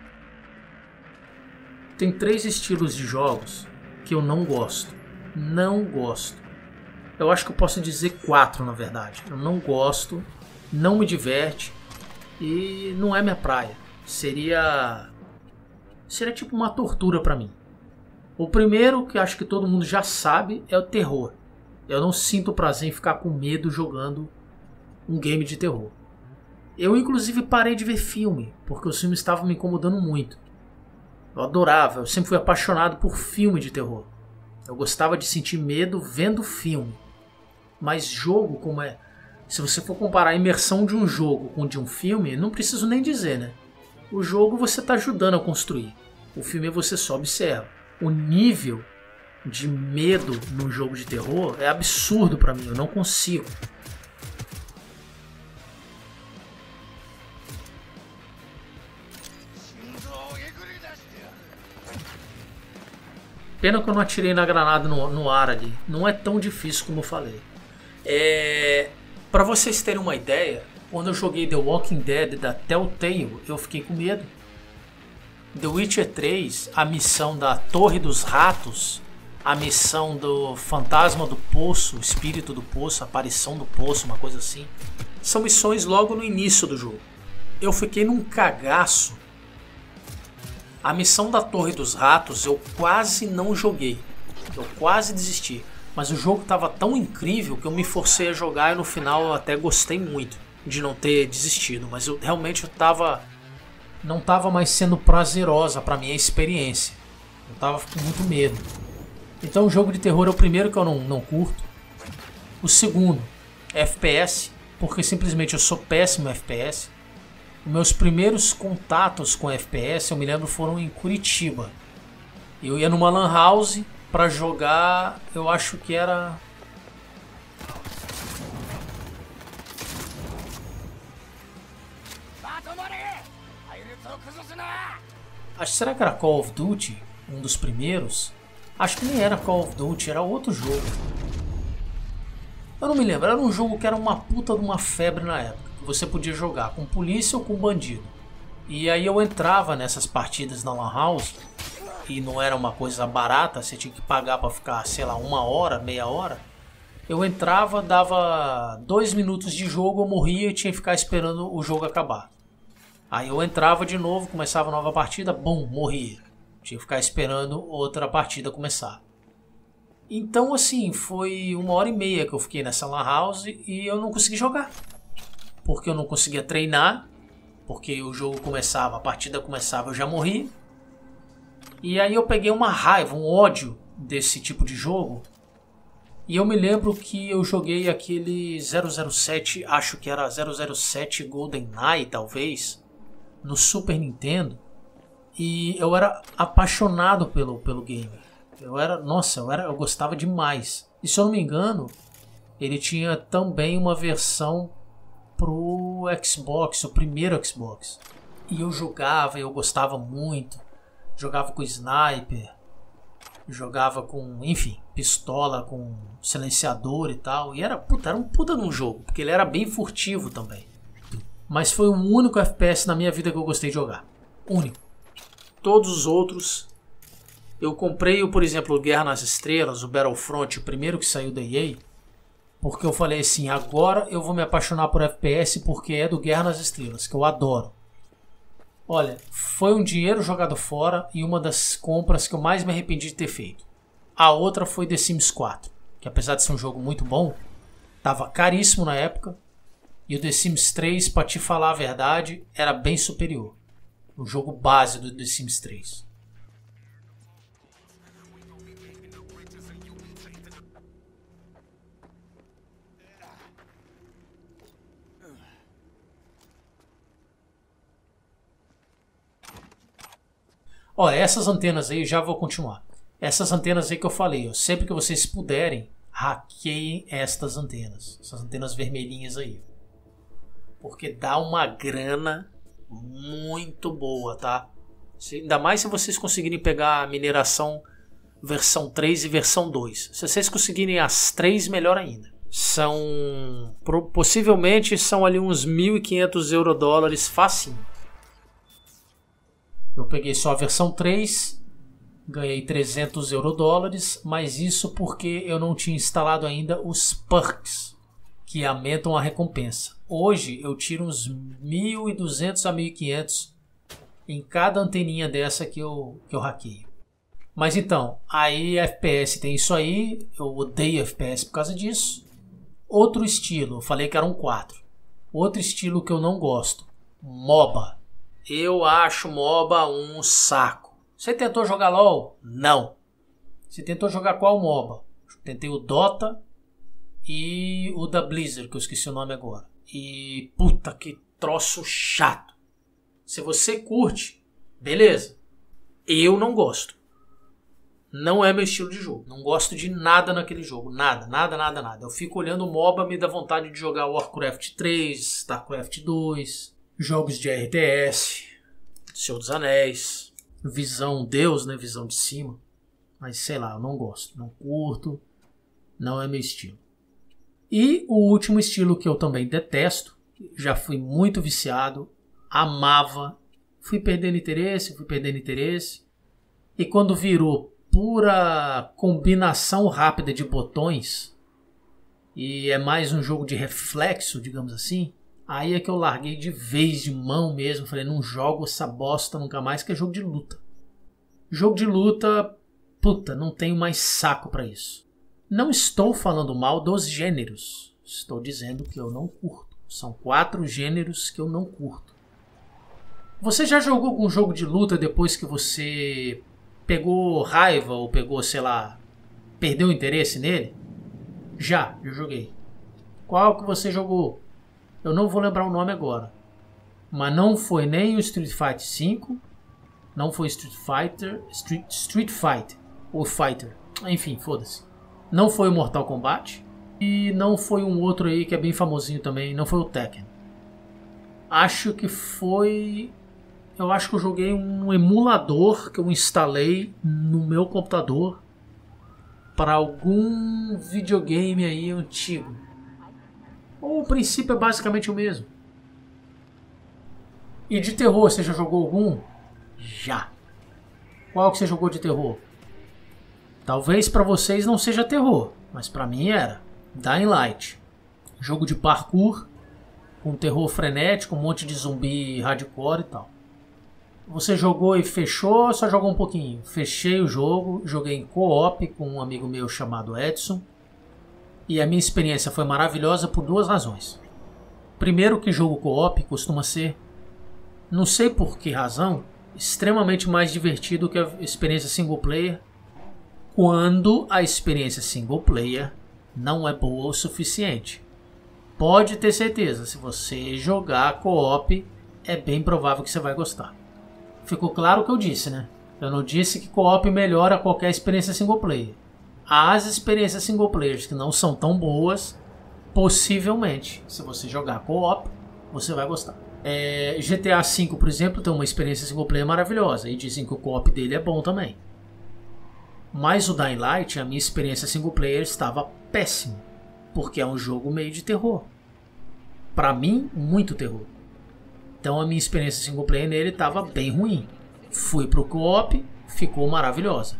Tem 3 estilos de jogos que eu não gosto. Não gosto. Eu acho que eu posso dizer 4 na verdade. Eu não gosto, não me diverte e não é minha praia. Seria tipo uma tortura pra mim. O primeiro, que acho que todo mundo já sabe, é o terror. Eu não sinto prazer em ficar com medo jogando um game de terror. Eu inclusive parei de ver filme, porque os filmes estavam me incomodando muito. Eu adorava, eu sempre fui apaixonado por filme de terror. Eu gostava de sentir medo vendo filme. Mas jogo, como é... Se você for comparar a imersão de um jogo com de um filme, não preciso nem dizer, né? O jogo você está ajudando a construir. O filme você só observa. O nível de medo no jogo de terror é absurdo pra mim. Eu não consigo. Pena que eu não atirei na granada no ar ali. Não é tão difícil como eu falei. Pra vocês terem uma ideia, quando eu joguei The Walking Dead da Telltale, eu fiquei com medo. The Witcher 3, a missão da Torre dos Ratos, a missão do Fantasma do Poço, Espírito do Poço, Aparição do Poço, uma coisa assim. São missões logo no início do jogo. Eu fiquei num cagaço. A missão da Torre dos Ratos eu quase não joguei. Eu quase desisti. Mas o jogo estava tão incrível que eu me forcei a jogar e no final eu até gostei muito de não ter desistido. Mas eu realmente não estava mais sendo prazerosa para minha experiência. Eu estava com muito medo. Então o jogo de terror é o primeiro que eu não curto. O segundo, FPS, porque simplesmente eu sou péssimo em FPS. Os meus primeiros contatos com FPS, eu me lembro, foram em Curitiba. Eu ia numa lan house para jogar, eu acho que era... Será que era Call of Duty? Um dos primeiros? Acho que nem era Call of Duty, era outro jogo. Eu não me lembro, era um jogo que era uma puta de uma febre na época. Você podia jogar com polícia ou com bandido. E aí eu entrava nessas partidas na lan house, e não era uma coisa barata, você tinha que pagar pra ficar, sei lá, 1 hora, meia hora. Eu entrava, dava 2 minutos de jogo, eu morria e tinha que ficar esperando o jogo acabar. Aí eu entrava de novo, começava a nova partida, bum, morria. Tinha que ficar esperando outra partida começar. Então assim, foi 1h30 que eu fiquei nessa lan house e eu não consegui jogar. Porque eu não conseguia treinar, porque o jogo começava, a partida começava, eu já morri. E aí eu peguei uma raiva, um ódio desse tipo de jogo. E eu me lembro que eu joguei aquele 007, acho que era 007 GoldenEye talvez. no Super Nintendo e eu era apaixonado pelo game. Eu gostava demais. E se eu não me engano, ele tinha também uma versão pro Xbox, o primeiro Xbox. E eu jogava, eu gostava muito. Jogava com sniper, jogava com, enfim, pistola, com silenciador e tal. E era um puta de um jogo, porque ele era bem furtivo também. Mas foi o único FPS na minha vida que eu gostei de jogar. Único. Todos os outros, eu comprei, por exemplo, o Guerra nas Estrelas, o Battlefront, o primeiro que saiu da EA, porque eu falei assim, agora eu vou me apaixonar por FPS porque é do Guerra nas Estrelas, que eu adoro. Olha, foi um dinheiro jogado fora e uma das compras que eu mais me arrependi de ter feito. A outra foi The Sims 4, que apesar de ser um jogo muito bom, estava caríssimo na época, e o The Sims 3, para te falar a verdade, era bem superior. O jogo base do The Sims 3. Olha, essas antenas aí, já vou continuar. Essas antenas aí que eu falei, ó, sempre que vocês puderem, hackeiem estas antenas. Essas antenas vermelhinhas aí. Porque dá uma grana muito boa, tá? Ainda mais se vocês conseguirem pegar a mineração versão 3 e versão 2. Se vocês conseguirem as 3, melhor ainda. Possivelmente são ali uns 1.500 eurodólares facinho. Eu peguei só a versão 3, ganhei 300 eurodólares, mas isso porque eu não tinha instalado ainda os perks, que aumentam a recompensa. Hoje eu tiro uns 1.200 a 1.500 em cada anteninha dessa que eu hackeio. Mas então, aí FPS tem isso aí, eu odeio FPS por causa disso. Outro estilo, eu falei que eram 4. Outro estilo que eu não gosto, MOBA. Eu acho MOBA um saco. Você tentou jogar LOL? Não. Você tentou jogar qual MOBA? Tentei o Dota e o da Blizzard, que eu esqueci o nome agora. E puta que troço chato. Se você curte, beleza. Eu não gosto. Não é meu estilo de jogo. Não gosto de nada naquele jogo. Nada. Eu fico olhando o MOBA, me dá vontade de jogar Warcraft 3, Starcraft 2... Jogos de RTS, Senhor dos Anéis, visão Deus, né? Visão de cima. Mas sei lá, eu não gosto, não curto, não é meu estilo. E o último estilo que eu também detesto, já fui muito viciado, amava, fui perdendo interesse. E quando virou pura combinação rápida de botões, e é mais um jogo de reflexo, digamos assim, aí é que eu larguei de vez, de mão mesmo. Falei, não jogo essa bosta nunca mais, que é jogo de luta. Jogo de luta, puta, não tenho mais saco pra isso. Não estou falando mal dos gêneros. Estou dizendo que eu não curto. São 4 gêneros que eu não curto. Você já jogou algum jogo de luta depois que você pegou raiva ou pegou, sei lá, perdeu o interesse nele? Já, eu joguei. Qual que você jogou? Eu não vou lembrar o nome agora. Mas não foi nem o Street Fighter 5. Não foi Street Fighter. Ou Fighter. Enfim, foda-se. Não foi o Mortal Kombat. E não foi um outro aí que é bem famosinho também. Não foi o Tekken. Acho que foi... Eu acho que eu joguei um emulador que eu instalei no meu computador para algum videogame aí antigo. O princípio é basicamente o mesmo. E de terror, você já jogou algum? Já. Qual que você jogou de terror? Talvez para vocês não seja terror, mas para mim era. Dying Light. Jogo de parkour, com terror frenético, um monte de zumbi hardcore e tal. Você jogou e fechou ou só jogou um pouquinho? Fechei o jogo, joguei em co-op com um amigo meu chamado Edson. E a minha experiência foi maravilhosa por 2 razões. Primeiro, que jogo co-op costuma ser, não sei por que razão, extremamente mais divertido que a experiência single player, quando a experiência single player não é boa o suficiente. Pode ter certeza, se você jogar co-op, é bem provável que você vai gostar. Ficou claro o que eu disse, né? Eu não disse que co-op melhora qualquer experiência single player. As experiências single players que não são tão boas, possivelmente, se você jogar co-op, você vai gostar. GTA V, por exemplo, tem uma experiência single player maravilhosa e dizem que o co-op dele é bom também. Mas o Dying Light, a minha experiência single player estava péssima, porque é um jogo meio de terror. Pra mim, muito terror. Então a minha experiência single player nele estava bem ruim. Fui pro co-op, ficou maravilhosa.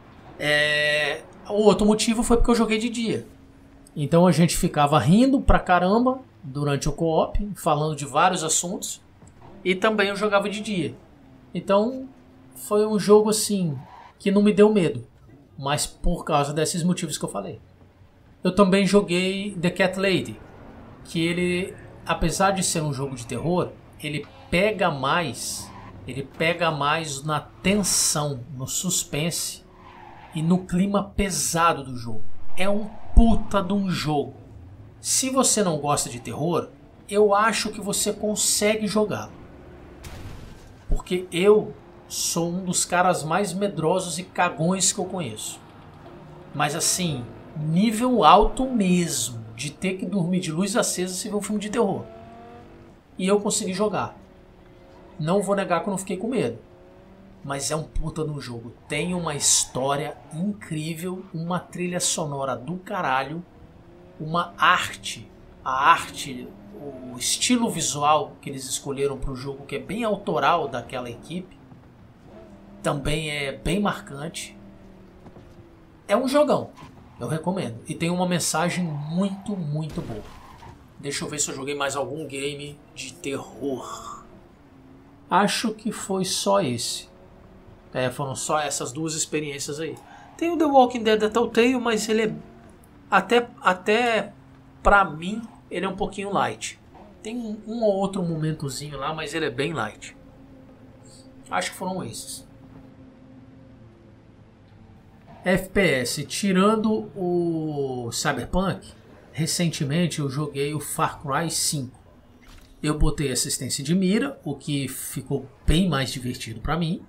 O outro motivo foi porque eu joguei de dia. Então a gente ficava rindo pra caramba durante o co-op, falando de vários assuntos. E também eu jogava de dia. Então foi um jogo assim que não me deu medo, mas por causa desses motivos que eu falei. Eu também joguei The Cat Lady, que ele, apesar de ser um jogo de terror, ele pega mais na tensão, no suspense e no clima pesado do jogo. É um puta de um jogo. Se você não gosta de terror, eu acho que você consegue jogá-lo. Porque eu sou um dos caras mais medrosos e cagões que eu conheço. Mas assim, nível alto mesmo, de ter que dormir de luz acesa se ver um filme de terror. E eu consegui jogar. Não vou negar que eu não fiquei com medo. Mas é um puta no jogo. Tem uma história incrível, uma trilha sonora do caralho, uma arte. A arte, o estilo visual que eles escolheram para o jogo, que é bem autoral daquela equipe, também é bem marcante. É um jogão, eu recomendo. E tem uma mensagem muito, muito boa. Deixa eu ver se eu joguei mais algum game de terror. Acho que foi só esse. Foram só essas duas experiências aí. Tem o The Walking Dead da Telltale, mas ele é... Até pra mim, ele é um pouquinho light. Tem um ou outro momentozinho lá, mas ele é bem light. Acho que foram esses. FPS, tirando o Cyberpunk, recentemente eu joguei o Far Cry 5. Eu botei assistência de mira, o que ficou bem mais divertido pra mim.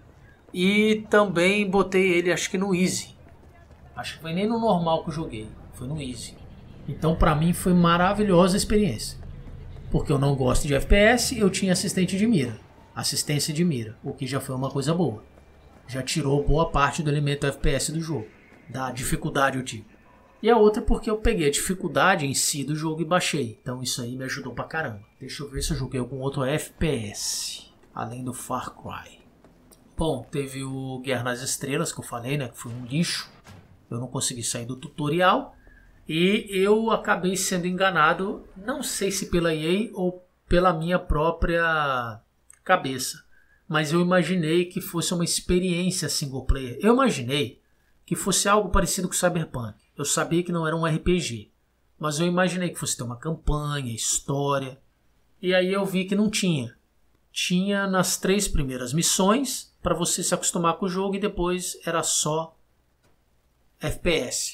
E também botei ele, acho que no Easy. Acho que foi nem no normal que eu joguei, foi no Easy. Então pra mim foi maravilhosa a experiência. Porque eu não gosto de FPS, eu tinha assistência de mira, o que já foi uma coisa boa. Já tirou boa parte do elemento FPS do jogo, da dificuldade eu digo. E a outra porque eu peguei a dificuldade em si do jogo e baixei. Então isso aí me ajudou pra caramba. Deixa eu ver se eu joguei algum outro FPS, além do Far Cry. Bom, teve o Guerra nas Estrelas, que eu falei, né? Que foi um lixo. Eu não consegui sair do tutorial. E eu acabei sendo enganado, não sei se pela EA ou pela minha própria cabeça. Mas eu imaginei que fosse uma experiência single player. Eu imaginei que fosse algo parecido com Cyberpunk. Eu sabia que não era um RPG. Mas eu imaginei que fosse ter uma campanha, história. E aí eu vi que não tinha. Tinha nas 3 primeiras missões para você se acostumar com o jogo e depois era só FPS.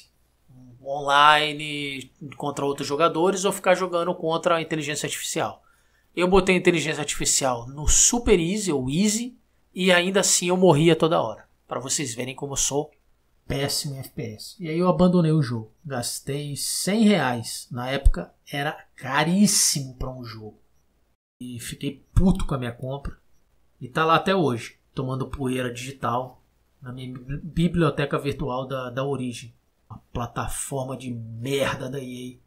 Online contra outros jogadores ou ficar jogando contra a inteligência artificial. Eu botei a inteligência artificial no Super Easy ou Easy e ainda assim eu morria toda hora. Para vocês verem como eu sou péssimo em FPS. E aí eu abandonei o jogo. Gastei R$100. Na época era caríssimo para um jogo. E fiquei puto com a minha compra. E tá lá até hoje, tomando poeira digital na minha biblioteca virtual da Origin. Uma plataforma de merda da EA.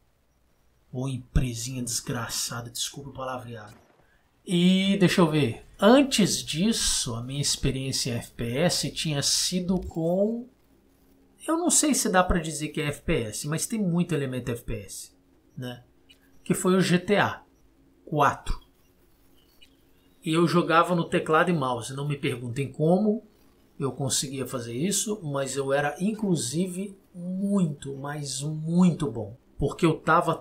Ou empresinha desgraçada, desculpa o palavreado. E deixa eu ver. Antes disso, a minha experiência em FPS tinha sido com... Eu não sei se dá pra dizer que é FPS, mas tem muito elemento FPS, né? Que foi o GTA 4. E eu jogava no teclado e mouse. Não me perguntem como eu conseguia fazer isso, mas eu era inclusive muito, mas muito bom. Porque eu tava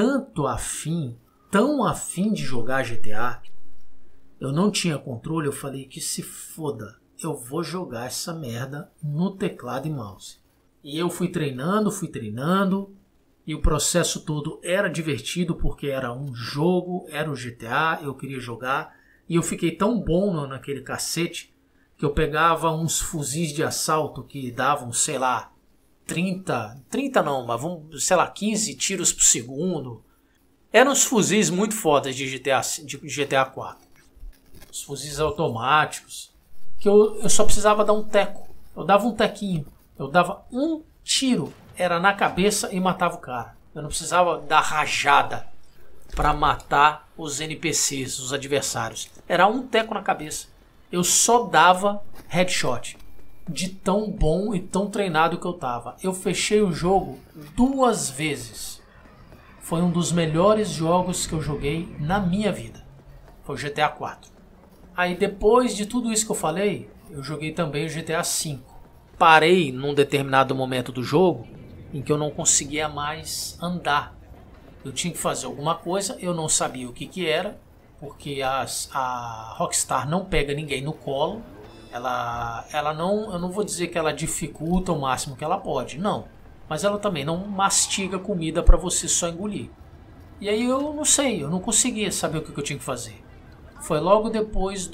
tão afim de jogar GTA. Eu não tinha controle, eu falei que se foda, eu vou jogar essa merda no teclado e mouse. E eu fui treinando, E o processo todo era divertido porque era um jogo, era o GTA, eu queria jogar. E eu fiquei tão bom naquele cacete que eu pegava uns fuzis de assalto que davam, sei lá, 30 não, mas vamos, sei lá, 15 tiros por segundo. Eram uns fuzis muito fodas de GTA 4. Os fuzis automáticos. Que eu só precisava dar um teco. Eu dava um tequinho. Eu dava um tiro. Era na cabeça e matava o cara. Eu não precisava dar rajada para matar os NPCs, os adversários. Era um teco na cabeça. Eu só dava headshot. De tão bom e tão treinado que eu tava. Eu fechei o jogo 2 vezes. Foi um dos melhores jogos que eu joguei na minha vida. Foi o GTA 4. Aí depois de tudo isso que eu falei, eu joguei também o GTA 5. Parei num determinado momento do jogo em que eu não conseguia mais andar. Eu tinha que fazer alguma coisa, eu não sabia o que era, porque a Rockstar não pega ninguém no colo. Ela não, eu não vou dizer que ela dificulta o máximo que ela pode, não. Mas ela também não mastiga comida para você só engolir. E aí eu não sei, eu não conseguia saber o que eu tinha que fazer. Foi logo depois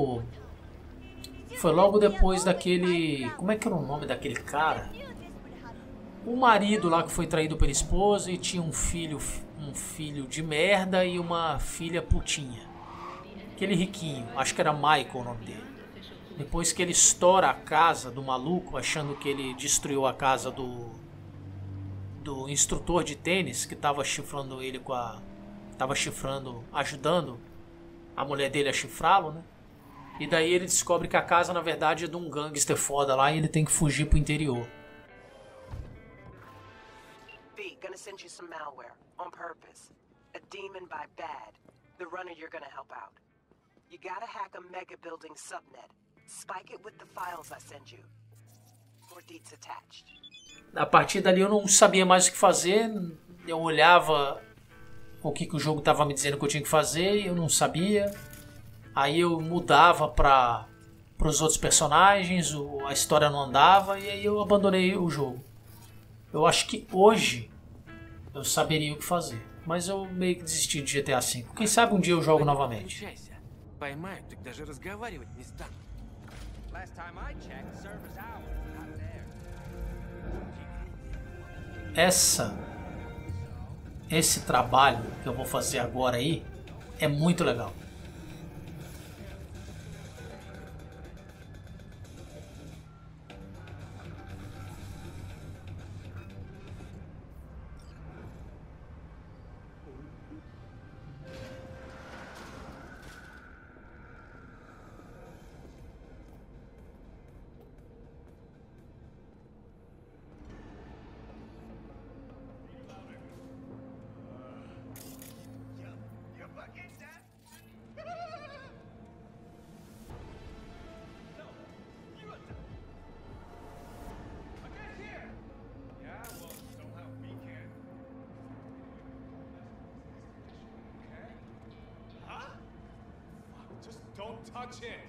daquele... Como é que era o nome daquele cara? O marido lá que foi traído pela esposa e tinha um filho de merda e uma filha putinha. Aquele riquinho, acho que era Michael o nome dele. Depois que ele estoura a casa do maluco, achando que ele destruiu a casa do instrutor de tênis, que estava chifrando ele ajudando a mulher dele a chifrá-lo, né? E daí ele descobre que a casa, na verdade, é de um gangster foda lá e ele tem que fugir pro interior. B, gonna send you some malware, on purpose. A demon by bad. The runner you're gonna help out. You gotta hack a mega building subnet. Spike it with the files I send you. More deets attached. A partir dali eu não sabia mais o que fazer. Eu olhava o que o jogo estava me dizendo que eu tinha que fazer e eu não sabia. Aí eu mudava para os outros personagens, a história não andava e aí eu abandonei o jogo. Eu acho que hoje eu saberia o que fazer, mas eu meio que desisti de GTA V. Quem sabe um dia eu jogo novamente. Esse trabalho que eu vou fazer agora aí é muito legal. Don't touch it!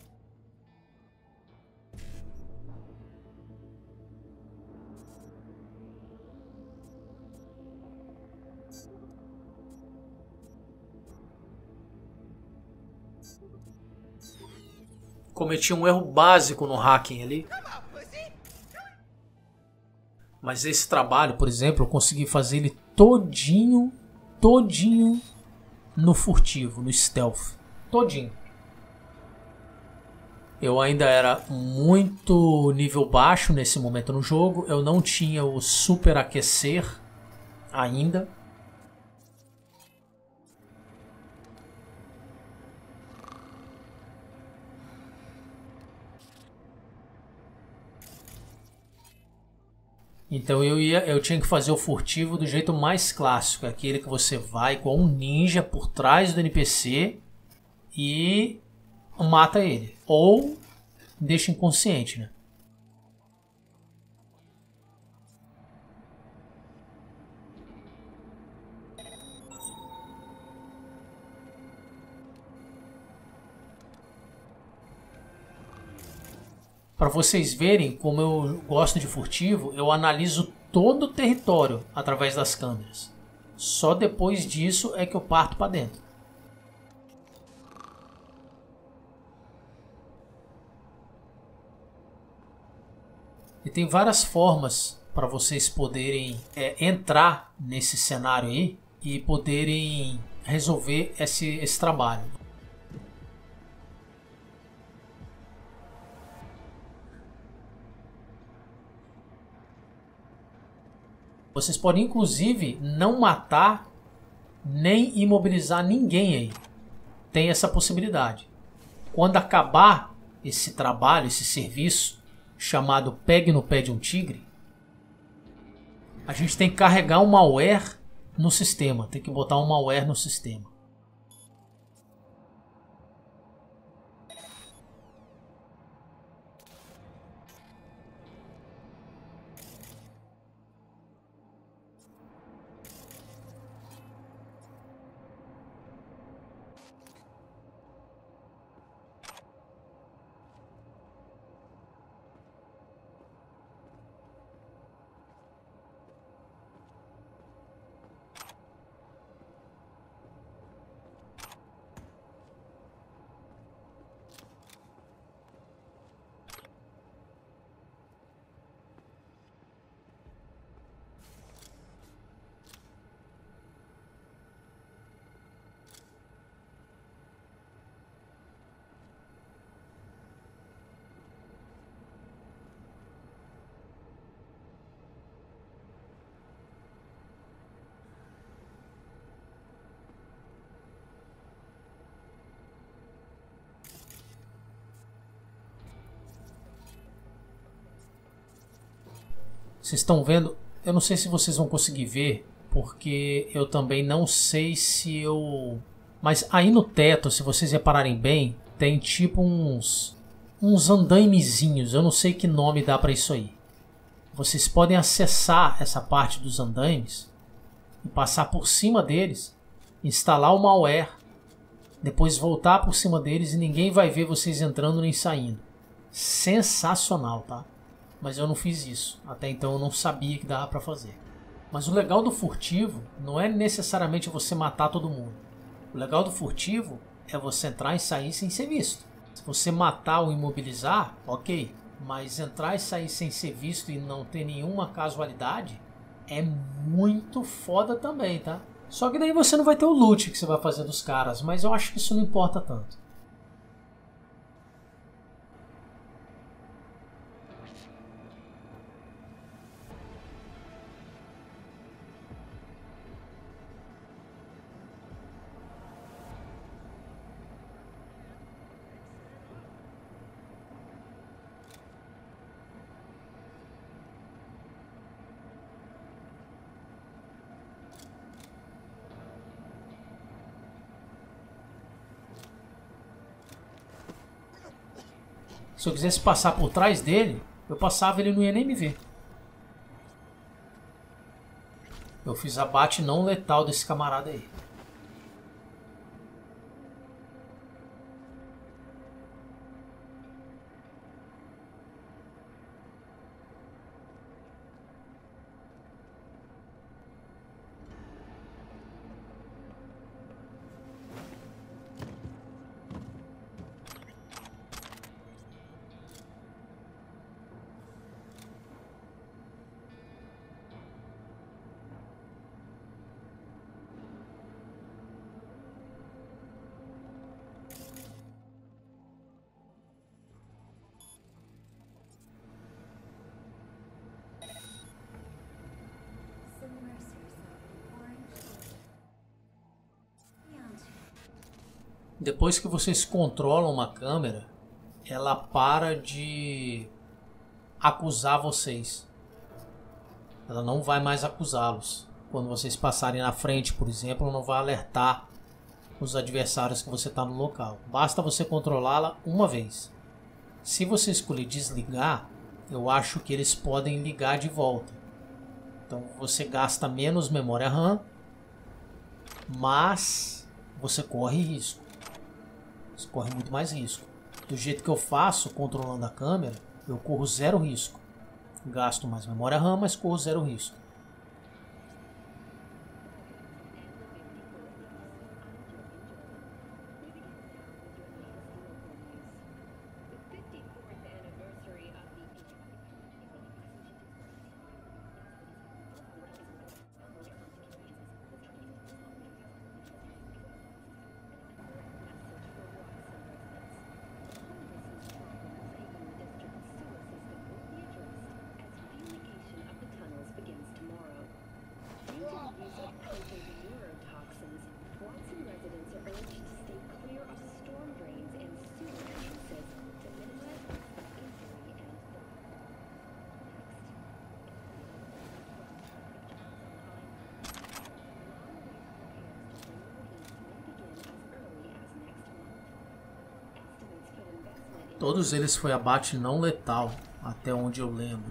Cometi um erro básico no hacking ali. Mas esse trabalho, por exemplo, eu consegui fazer ele todinho no furtivo, no stealth. Todinho. Eu ainda era muito nível baixo nesse momento no jogo. Eu não tinha o superaquecer ainda. Então eu tinha que fazer o furtivo do jeito mais clássico, aquele que você vai igual um ninja por trás do NPC e mata ele. Ou deixa inconsciente, né? Para vocês verem como eu gosto de furtivo, eu analiso todo o território através das câmeras. Só depois disso é que eu parto para dentro. E tem várias formas para vocês poderem entrar nesse cenário aí e poderem resolver esse trabalho. Vocês podem inclusive não matar nem imobilizar ninguém aí. Tem essa possibilidade. Quando acabar esse trabalho, esse serviço chamado Pegue no Pé de um Tigre, a gente tem que carregar um malware no sistema. Tem que botar um malware no sistema. Vocês estão vendo? Eu não sei se vocês vão conseguir ver, porque eu também não sei se eu... Mas aí no teto, se vocês repararem bem, tem tipo uns andaimezinhos. Eu não sei que nome dá para isso aí. Vocês podem acessar essa parte dos andaimes e passar por cima deles, instalar o malware, depois voltar por cima deles e ninguém vai ver vocês entrando nem saindo. Sensacional, tá? Mas eu não fiz isso. Até então eu não sabia que dava para fazer. Mas o legal do furtivo não é necessariamente você matar todo mundo. O legal do furtivo é você entrar e sair sem ser visto. Se você matar ou imobilizar, ok. Mas entrar e sair sem ser visto e não ter nenhuma casualidade é muito foda também, tá? Só que daí você não vai ter o loot que você vai fazer dos caras. Mas eu acho que isso não importa tanto. Se eu quisesse passar por trás dele, eu passava e ele não ia nem me ver. Eu fiz abate não letal desse camarada aí. Depois que vocês controlam uma câmera, ela para de acusar vocês. Ela não vai mais acusá-los. Quando vocês passarem na frente, por exemplo, não vai alertar os adversários que você está no local. Basta você controlá-la uma vez. Se você escolher desligar, eu acho que eles podem ligar de volta. Então você gasta menos memória RAM, mas você corre risco. Você corre muito mais risco. Do jeito que eu faço, controlando a câmera, eu corro zero risco. Gasto mais memória RAM, mas corro zero risco. Todos eles foi abate não letal, até onde eu lembro.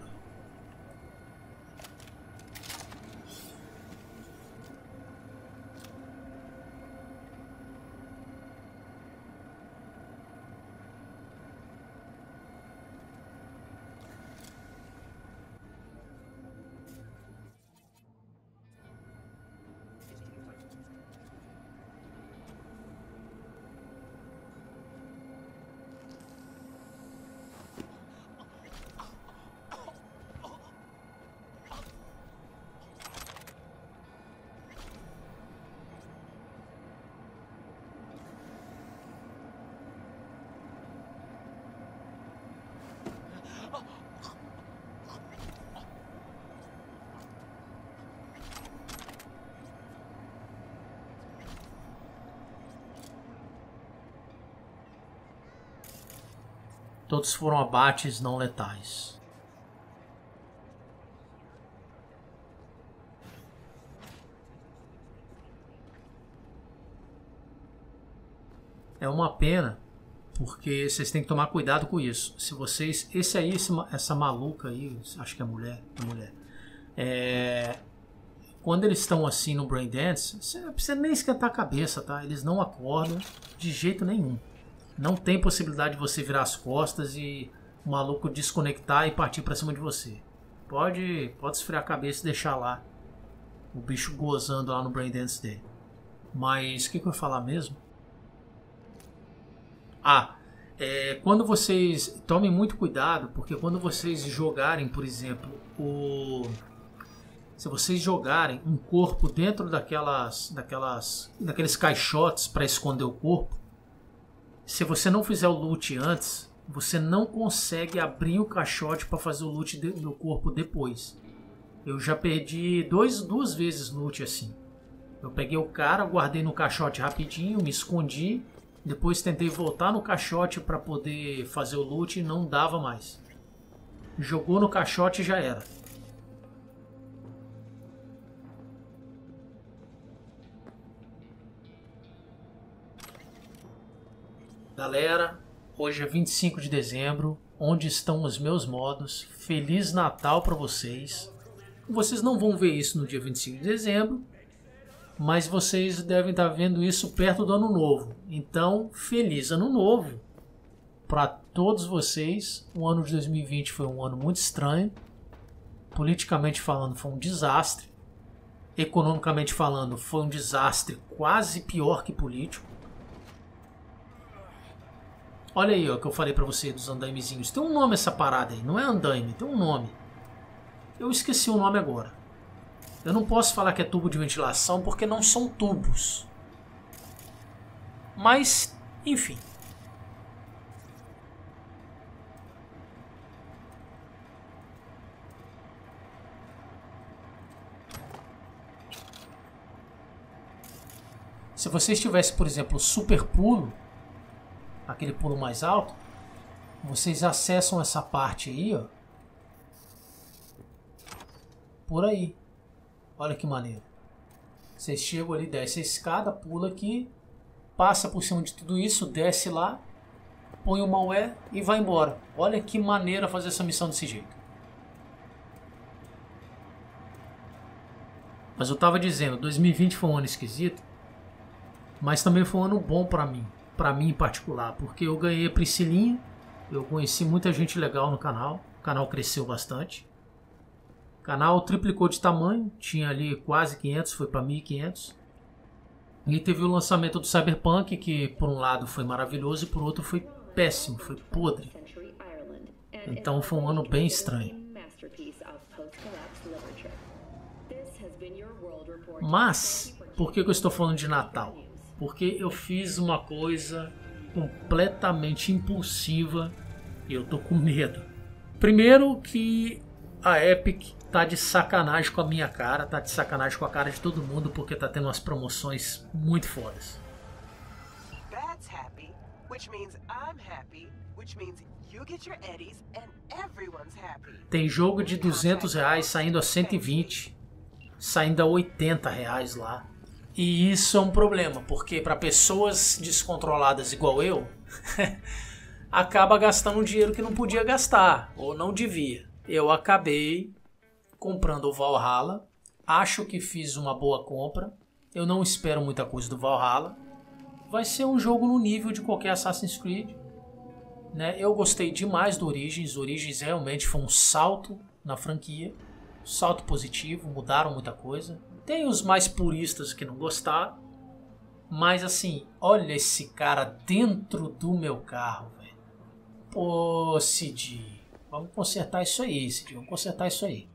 Todos foram abates não letais. É uma pena, porque vocês têm que tomar cuidado com isso. Se vocês, essa maluca aí, acho que é mulher, quando eles estão assim no Brain Dance, você não precisa nem esquentar a cabeça, tá? Eles não acordam de jeito nenhum. Não tem possibilidade de você virar as costas e o maluco desconectar e partir pra cima de você. Pode esfriar a cabeça e deixar lá o bicho gozando lá no Brain Dance dele. Mas o que eu ia falar mesmo? Quando vocês... Tomem muito cuidado, porque quando vocês jogarem, por exemplo, se vocês jogarem um corpo dentro daqueles caixotes para esconder o corpo, se você não fizer o loot antes, você não consegue abrir o caixote para fazer o loot do corpo depois. Eu já perdi duas vezes loot assim. Eu peguei o cara, guardei no caixote rapidinho, me escondi, depois tentei voltar no caixote para poder fazer o loot e não dava mais. Jogou no caixote e já era. Galera, hoje é 25 de dezembro, onde estão os meus modos? Feliz Natal para vocês. Vocês não vão ver isso no dia 25 de dezembro, mas vocês devem estar vendo isso perto do Ano Novo. Então, feliz Ano Novo para todos vocês. O ano de 2020 foi um ano muito estranho. Politicamente falando, foi um desastre. Economicamente falando, foi um desastre quase pior que político. Olha aí o que eu falei pra você dos andaimezinhos. Tem um nome essa parada aí. Não é andaime, tem um nome. Eu esqueci o nome agora. Eu não posso falar que é tubo de ventilação porque não são tubos. Mas, enfim. Se vocês tivessem, por exemplo, super pulo, aquele pulo mais alto, vocês acessam essa parte aí, ó, por aí. Olha que maneiro. Vocês chegam ali, desce a escada, pula aqui, passa por cima de tudo isso, desce lá, põe o malware e vai embora. Olha que maneiro fazer essa missão desse jeito. Mas eu tava dizendo, 2020 foi um ano esquisito, mas também foi um ano bom pra mim em particular, porque eu ganhei a Priscilinha, eu conheci muita gente legal no canal, o canal cresceu bastante, canal triplicou de tamanho, tinha ali quase 500, foi para 1500. E teve o lançamento do Cyberpunk, que por um lado foi maravilhoso e por outro foi péssimo, foi podre. Então foi um ano bem estranho. Mas, por que eu estou falando de Natal? Porque eu fiz uma coisa completamente impulsiva e eu tô com medo. Primeiro que a Epic tá de sacanagem com a minha cara, tá de sacanagem com a cara de todo mundo, porque tá tendo umas promoções muito fodas. Bad's happy, which means I'm happy, which means you get your eddies and everyone's happy. Tem jogo de R$200 saindo a 120, saindo a R$80 lá. E isso é um problema, porque para pessoas descontroladas igual eu, acaba gastando um dinheiro que não podia gastar, ou não devia. Eu acabei comprando o Valhalla, acho que fiz uma boa compra, eu não espero muita coisa do Valhalla. Vai ser um jogo no nível de qualquer Assassin's Creed, né? Eu gostei demais do Origins, realmente foi um salto na franquia, um salto positivo, mudaram muita coisa. Tem os mais puristas que não gostaram, mas assim, olha esse cara dentro do meu carro, velho. Pô, Cid, vamos consertar isso aí, Cid, vamos consertar isso aí.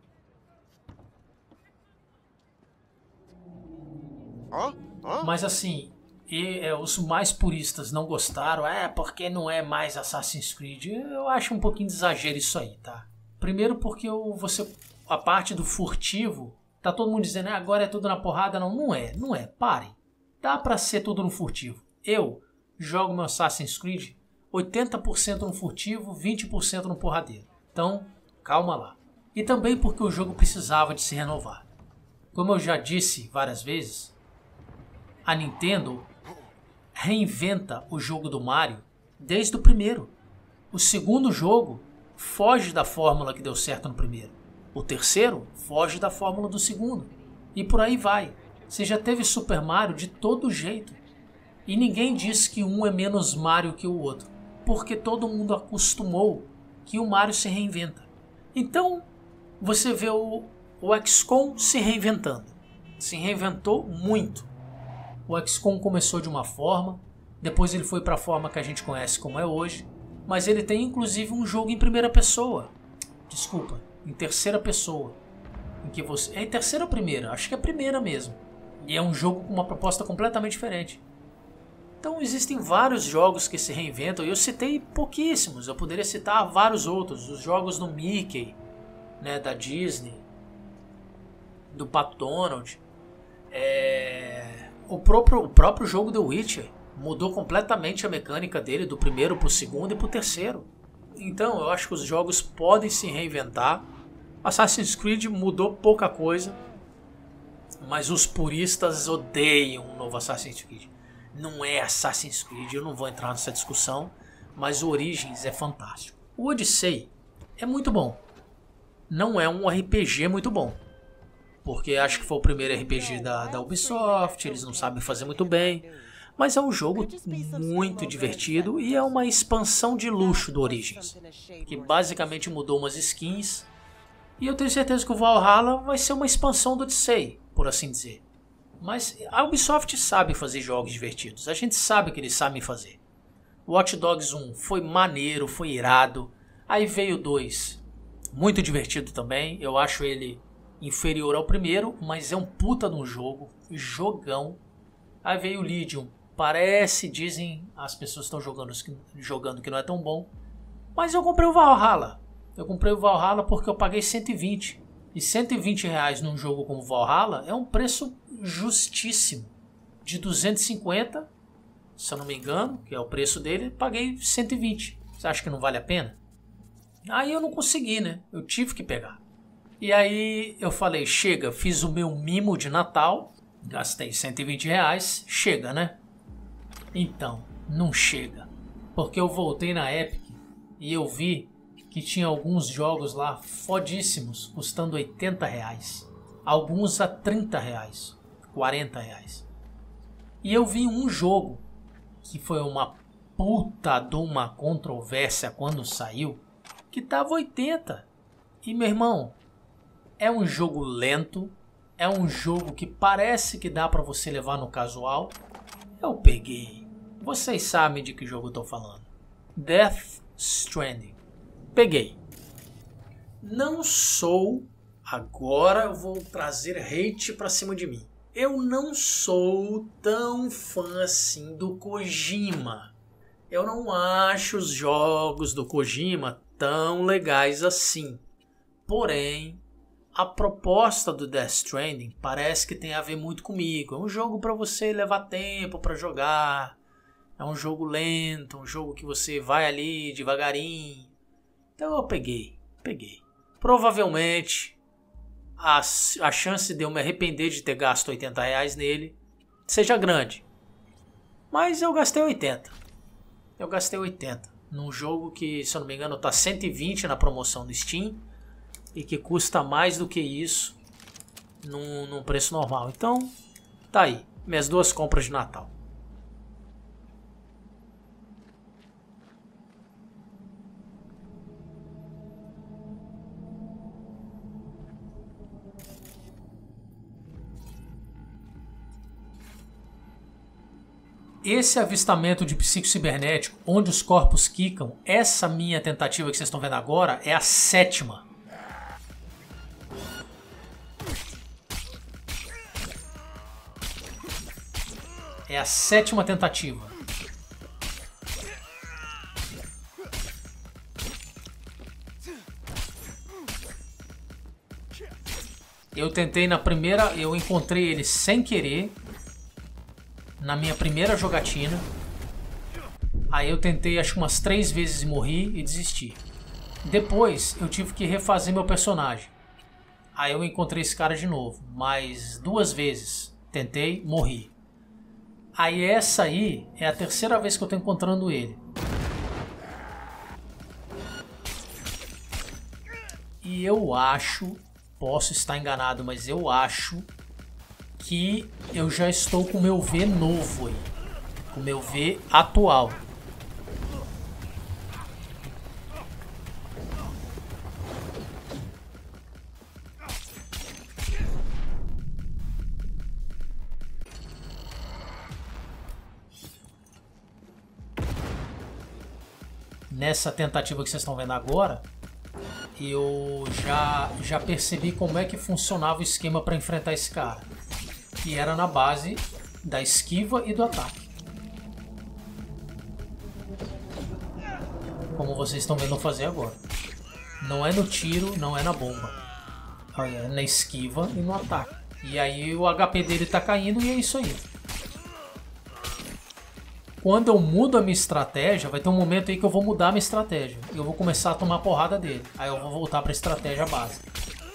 Mas assim, os mais puristas não gostaram, porque não é mais Assassin's Creed. Eu acho um pouquinho de exagero isso aí, tá? Primeiro porque a parte do furtivo, tá todo mundo dizendo, agora é tudo na porrada. Não é, parem. Dá pra ser tudo no furtivo. Eu jogo meu Assassin's Creed 80% no furtivo, 20% no porradeiro. Então, calma lá. E também porque o jogo precisava de se renovar. Como eu já disse várias vezes, a Nintendo reinventa o jogo do Mario desde o primeiro. O segundo jogo foge da fórmula que deu certo no primeiro. O terceiro foge da fórmula do segundo. E por aí vai. Você já teve Super Mario de todo jeito. E ninguém diz que um é menos Mario que o outro. Porque todo mundo acostumou que o Mario se reinventa. Então, você vê o XCOM se reinventando. Se reinventou muito. O XCOM começou de uma forma, depois ele foi para a forma que a gente conhece como é hoje, mas ele tem inclusive um jogo em primeira pessoa. Desculpa, em terceira pessoa. Em que você... É em terceira ou primeira? Acho que é a primeira mesmo. E é um jogo com uma proposta completamente diferente. Então existem vários jogos que se reinventam, e eu citei pouquíssimos, eu poderia citar vários outros. Os jogos do Mickey, né, da Disney, do Pato Donald, o próprio jogo The Witcher mudou completamente a mecânica dele do primeiro pro segundo e pro terceiro. Então eu acho que os jogos podem se reinventar. Assassin's Creed mudou pouca coisa, mas os puristas odeiam um novo Assassin's Creed. Não é Assassin's Creed, eu não vou entrar nessa discussão, mas o Origins é fantástico. O Odyssey é muito bom. Não é um RPG muito bom, porque acho que foi o primeiro RPG da Ubisoft, eles não sabem fazer muito bem, mas é um jogo muito divertido e é uma expansão de luxo do Origins, que basicamente mudou umas skins, e eu tenho certeza que o Valhalla vai ser uma expansão do Odyssey, por assim dizer. Mas a Ubisoft sabe fazer jogos divertidos, a gente sabe que eles sabem fazer. Watch Dogs 1 foi maneiro, foi irado, aí veio o 2, muito divertido também, eu acho ele inferior ao primeiro, mas é um puta de um jogo, jogão. Aí veio o Legion, dizem as pessoas estão jogando que não é tão bom, mas eu comprei o Valhalla. Eu comprei o Valhalla porque eu paguei 120. E 120 reais num jogo como Valhalla é um preço justíssimo. De 250, se eu não me engano, que é o preço dele, paguei 120. Você acha que não vale a pena? Aí eu não consegui, né? Eu tive que pegar. E aí eu falei, chega, fiz o meu mimo de Natal, gastei 120 reais, chega, né? Então, não chega. Porque eu voltei na Epic e eu vi que tinha alguns jogos lá fodíssimos, custando 80 reais. Alguns a 30 reais, 40 reais. E eu vi um jogo que foi uma puta de uma controvérsia quando saiu, que tava 80. E meu irmão, É um jogo lento, é um jogo que parece que dá pra você levar no casual. Eu peguei. Vocês sabem de que jogo eu tô falando. Death Stranding. Peguei. Não sou... Agora eu vou trazer hate pra cima de mim. Eu não sou tão fã assim do Kojima. Eu não acho os jogos do Kojima tão legais assim. Porém, a proposta do Death Stranding parece que tem a ver muito comigo. É um jogo para você levar tempo para jogar. É um jogo lento, um jogo que você vai ali devagarinho. Então eu peguei. Provavelmente a chance de eu me arrepender de ter gasto R$80 nele seja grande. Mas eu gastei 80. Num jogo que, se eu não me engano, tá 120 na promoção do Steam. E que custa mais do que isso num preço normal. Então, tá aí. Minhas 2 compras de Natal. Esse avistamento de psico-cibernético, onde os corpos quicam, essa minha tentativa que vocês estão vendo agora, é a 7ª. É a 7ª tentativa. Eu tentei na primeira, eu encontrei ele sem querer. Na minha primeira jogatina. Aí eu tentei acho que umas 3 vezes e morri e desisti. Depois eu tive que refazer meu personagem. Aí eu encontrei esse cara de novo. Mais 2 vezes. Tentei, morri. Aí essa aí é a 3ª vez que eu tô encontrando ele. E eu acho, posso estar enganado, mas eu acho que eu já estou com o meu V novo aí. Com o meu V atual. Nessa tentativa que vocês estão vendo agora, eu já percebi como é que funcionava o esquema para enfrentar esse cara. Que era na base da esquiva e do ataque. Como vocês estão vendo eu fazer agora. Não é no tiro, não é na bomba. É na esquiva e no ataque. E aí o HP dele tá caindo e é isso aí. Quando eu mudo a minha estratégia, vai ter um momento aí que eu vou mudar a minha estratégia. E eu vou começar a tomar porrada dele. Aí eu vou voltar para a estratégia básica.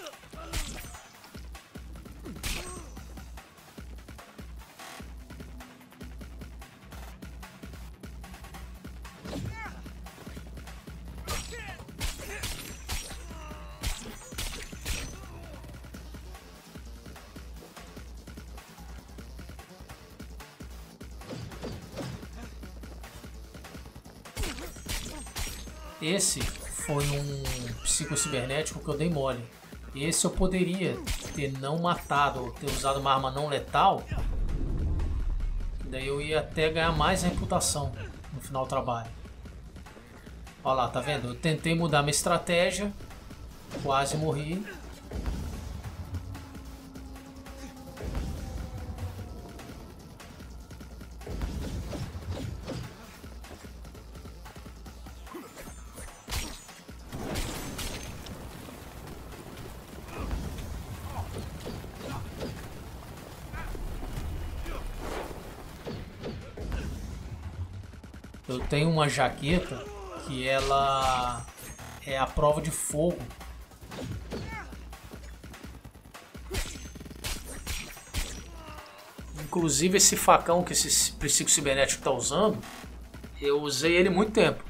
Esse foi um psico-cibernético que eu dei mole. Esse eu poderia ter não matado, ou ter usado uma arma não letal. Daí eu ia até ganhar mais reputação no final do trabalho. Olha lá, tá vendo? Eu tentei mudar minha estratégia. Quase morri. Eu tenho uma jaqueta que ela é a prova de fogo. Inclusive esse facão que esse psico-cibernético está usando, eu usei ele muito tempo.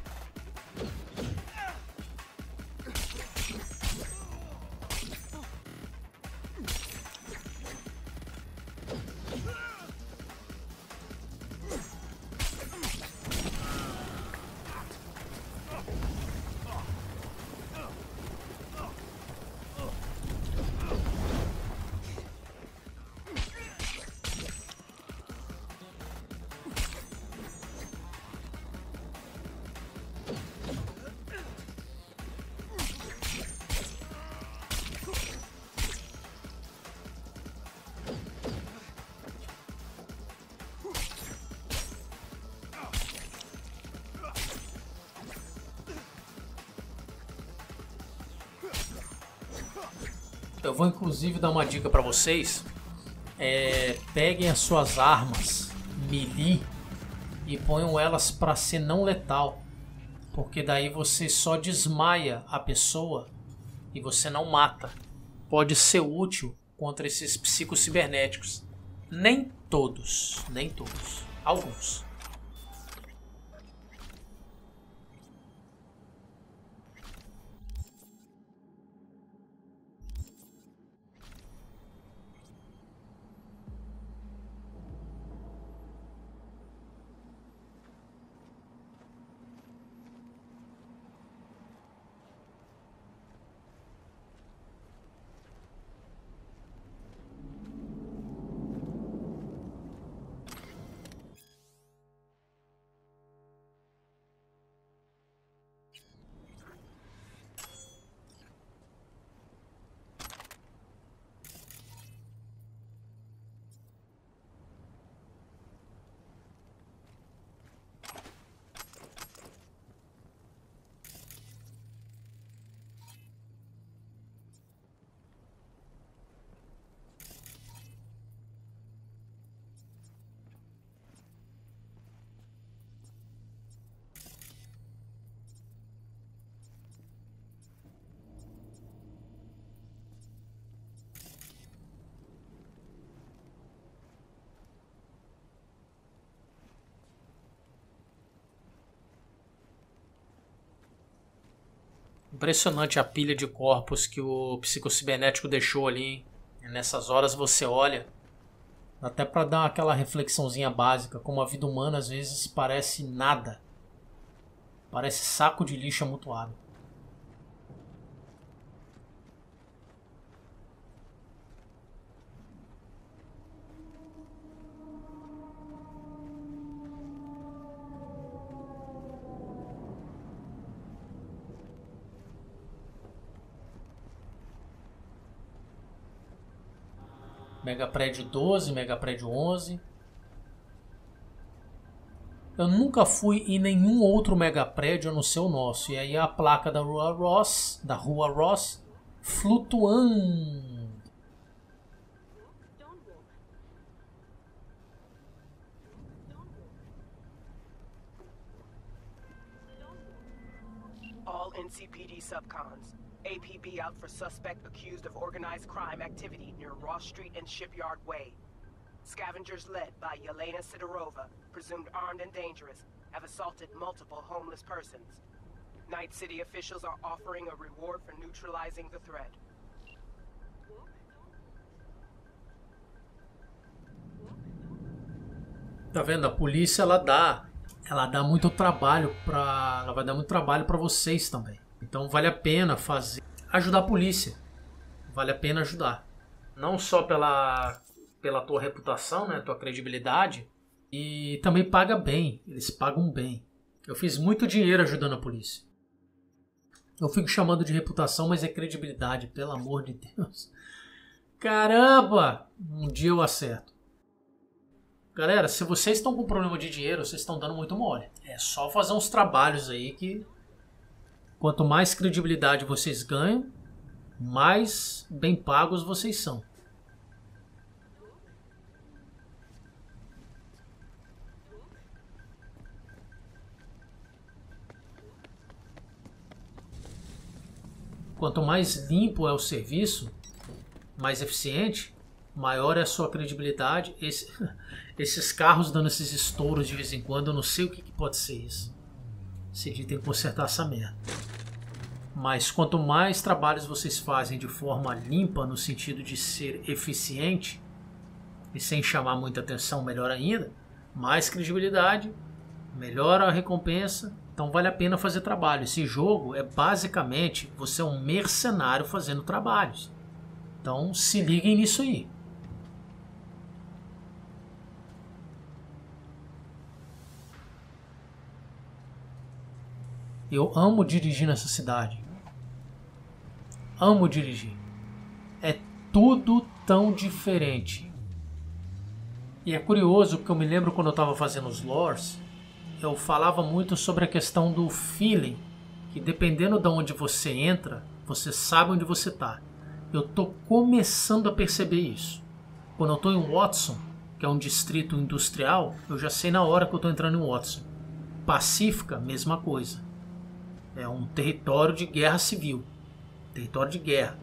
Eu vou inclusive dar uma dica para vocês. Peguem as suas armas melee e ponham elas para ser não letal. Porque daí você só desmaia a pessoa e você não mata. Pode ser útil contra esses psicocibernéticos. Nem todos. Alguns. Impressionante a pilha de corpos que o psicocibernético deixou ali, hein? Nessas horas você olha, até para dar aquela reflexãozinha básica, como a vida humana às vezes parece nada. Parece saco de lixo amontoado. Mega Prédio 12, Mega Prédio 11. Eu nunca fui em nenhum outro mega prédio a não ser o nosso. E aí a placa da Rua Ross, flutuando. All NCPD subcons. APB out for suspect accused of organized crime activity near Ross Street and Shipyard Way. Scavengers led by Yelena Sidorova, presumed armed and dangerous, have assaulted multiple homeless persons. Night City officials are offering a reward for neutralizing the threat. Tá vendo? A polícia ela dá muito trabalho ela vai dar muito trabalho para vocês também. Então vale a pena ajudar a polícia. Vale a pena ajudar. Não só pela tua reputação, né, tua credibilidade, e também paga bem. Eles pagam bem. Eu fiz muito dinheiro ajudando a polícia. Eu fico chamando de reputação, mas é credibilidade, pelo amor de Deus. Caramba! Um dia eu acerto. Galera, se vocês estão com problema de dinheiro, vocês estão dando muito mole. É só fazer uns trabalhos aí que quanto mais credibilidade vocês ganham, mais bem pagos vocês são. Quanto mais limpo é o serviço, mais eficiente, maior é a sua credibilidade. Esses carros dando esses estouros de vez em quando, eu não sei o que pode ser isso. Esse dia tem que consertar essa merda. Mas quanto mais trabalhos vocês fazem de forma limpa, no sentido de ser eficiente, e sem chamar muita atenção, melhor ainda, mais credibilidade, melhor a recompensa. Então vale a pena fazer trabalho. Esse jogo é basicamente, você é um mercenário fazendo trabalhos. Então se liguem nisso aí. Eu amo dirigir nessa cidade. Amo dirigir. É tudo tão diferente. E é curioso porque eu me lembro quando eu estava fazendo os lores, eu falava muito sobre a questão do feeling, que dependendo de onde você entra, você sabe onde você está. Eu tô começando a perceber isso. Quando eu tô em Watson, que é um distrito industrial, eu já sei na hora que eu tô entrando em Watson. Pacífica, mesma coisa. É um território de guerra civil. Território de guerra.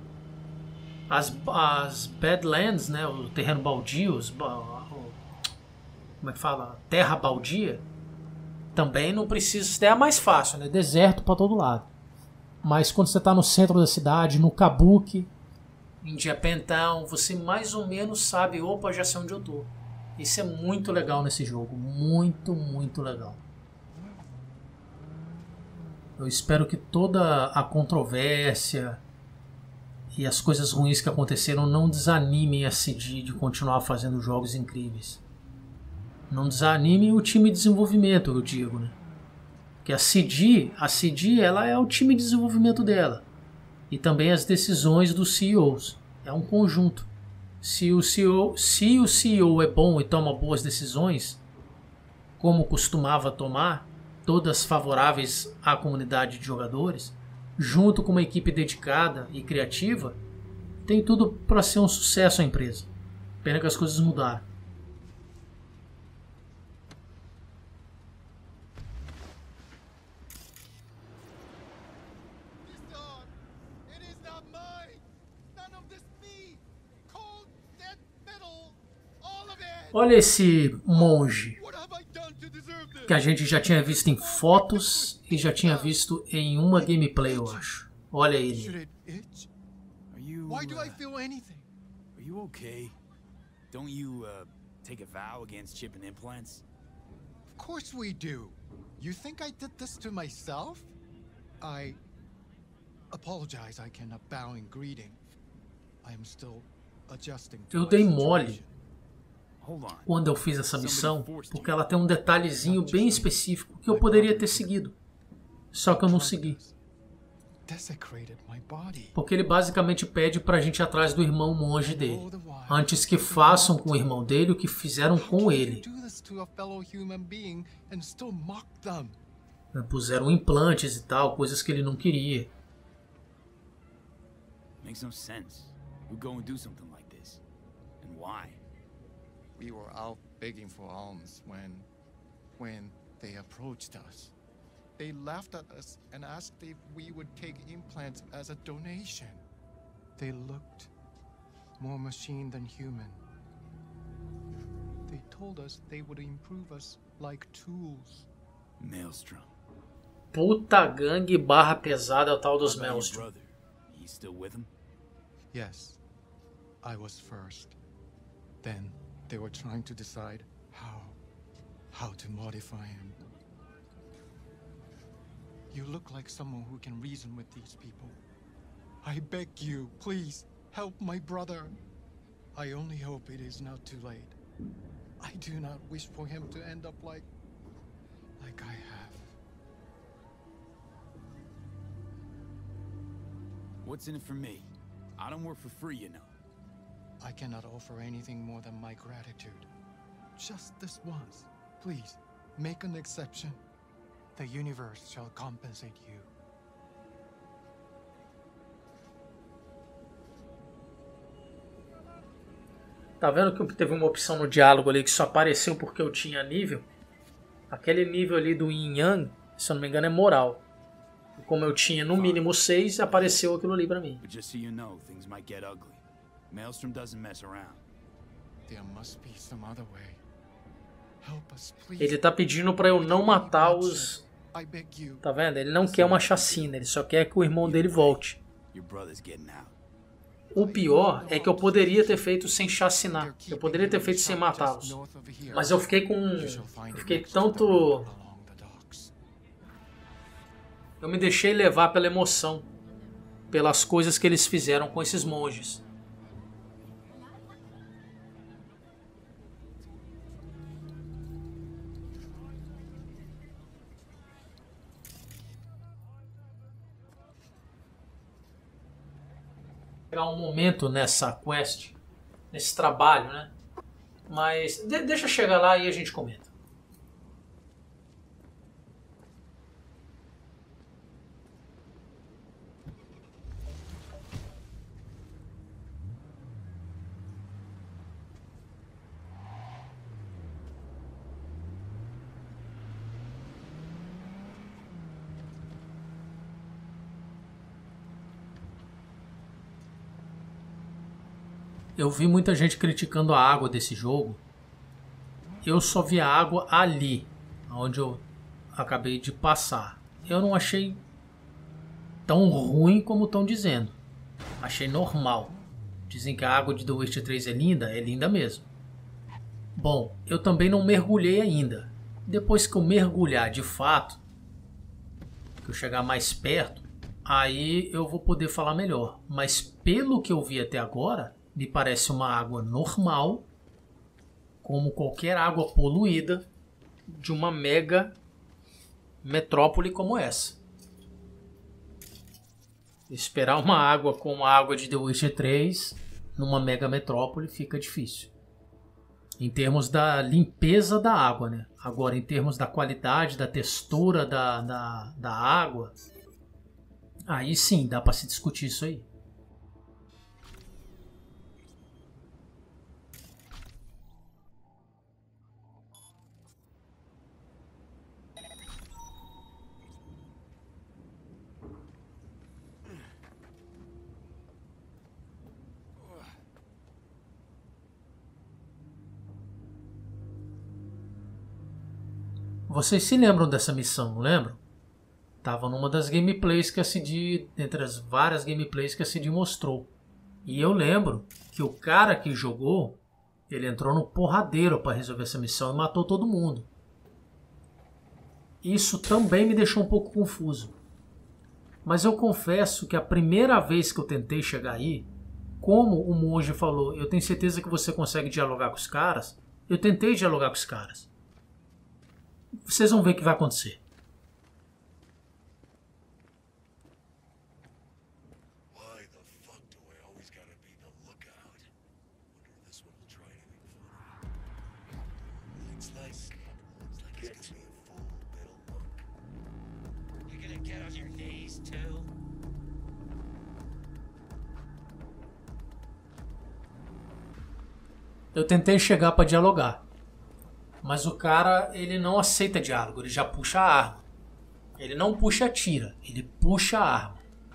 As Badlands, né, o terreno baldio, como é que fala? Terra baldia, também não precisa, é a mais fácil, né? Deserto para todo lado. Mas quando você está no centro da cidade, no Kabuki, em Japantown, você mais ou menos sabe, opa, já sei onde eu tô. Isso é muito legal nesse jogo, muito, muito legal. Eu espero que toda a controvérsia e as coisas ruins que aconteceram não desanimem a CD de continuar fazendo jogos incríveis. Não desanimem o time de desenvolvimento, eu digo, né? Porque a CD ela é o time de desenvolvimento dela. E também as decisões dos CEOs. É um conjunto. Se o CEO é bom e toma boas decisões, como costumava tomar, todas favoráveis à comunidade de jogadores, junto com uma equipe dedicada e criativa, tem tudo para ser um sucesso a empresa. Pena que as coisas mudaram. Olha esse monge que a gente já tinha visto em fotos e já tinha visto em uma gameplay, eu acho. Olha ele. Why do I feel anything? Are you okay? Don't you take a vow against chipping implants? Of course we do. You think I did this to myself? I apologize. I cannot bow in greeting. I am still adjusting to Eu my dei situation. mole quando eu fiz essa missão, porque ela tem um detalhezinho bem específico que eu poderia ter seguido. Só que eu não segui. Porque ele basicamente pede pra gente ir atrás do irmão monge dele, antes que façam com o irmão dele o que fizeram com ele. Puseram implantes e tal, coisas que ele não queria. Makes no sense. Who go and do something like this? And why? We were out begging for alms when they approached us. They laughed at us and asked if we would take implants as a donation. They looked more machine than human. They told us they would improve us like tools. Maelstrom. Puta gangue barra pesada é o tal dos What about your Maelstrom. brother? He's still with him? Yes, I was first. Then they were trying to decide how to modify him. You look like someone who can reason with these people. I beg you, please, help my brother. I only hope it is not too late. I do not wish for him to end up like I have. What's in it for me? I don't work for free, you know. I cannot offer anything more than my gratitude. Just this once. Please, make an exception. The universe shall compensate you. Tá vendo que teve uma opção no diálogo ali que só apareceu porque eu tinha nível? Aquele nível ali do Yin Yang, se eu não me engano, é moral. E como eu tinha no mínimo 6, apareceu aquilo ali pra mim. But just so you know, things might get ugly. Maelstrom doesn't mess around. There must be some other way. Help us, please. Ele tá pedindo pra eu não matar os... I beg you. Tá vendo? Ele não quer uma chacina, ele só quer que o irmão dele volte. Your brother's getting out. O pior é que eu poderia ter feito sem chacinar. Eu poderia ter feito sem matá-los. Mas eu fiquei com... Eu fiquei tanto... Eu me deixei levar pela emoção. Pelas coisas que eles fizeram com esses monges. Pegar um momento nessa quest, nesse trabalho, né? Mas deixa eu chegar lá e a gente comenta. Eu vi muita gente criticando a água desse jogo. Eu só vi a água ali, onde eu acabei de passar. Eu não achei tão ruim como estão dizendo. Achei normal. Dizem que a água de The Witcher 3 é linda mesmo. Bom, eu também não mergulhei ainda. Depois que eu mergulhar de fato, que eu chegar mais perto, aí eu vou poder falar melhor. Mas pelo que eu vi até agora, me parece uma água normal, como qualquer água poluída de uma mega metrópole como essa. Esperar uma água como a água de The Witcher 3 numa mega metrópole fica difícil. Em termos da limpeza da água, né? Agora, em termos da qualidade, da textura da água, aí sim dá para se discutir isso aí. Vocês se lembram dessa missão, não lembram? Tava numa das gameplays que a CD, entre as várias gameplays que a CD mostrou. E eu lembro que o cara que jogou, ele entrou no porradeiro para resolver essa missão e matou todo mundo. Isso também me deixou um pouco confuso. Mas eu confesso que a primeira vez que eu tentei chegar aí, como o monge falou, eu tenho certeza que você consegue dialogar com os caras, eu tentei dialogar com os caras. Vocês vão ver o que vai acontecer. Eu tentei chegar para dialogar. Mas o cara, ele não aceita diálogo, ele já puxa a arma. Ele não puxa a tira, ele puxa a arma.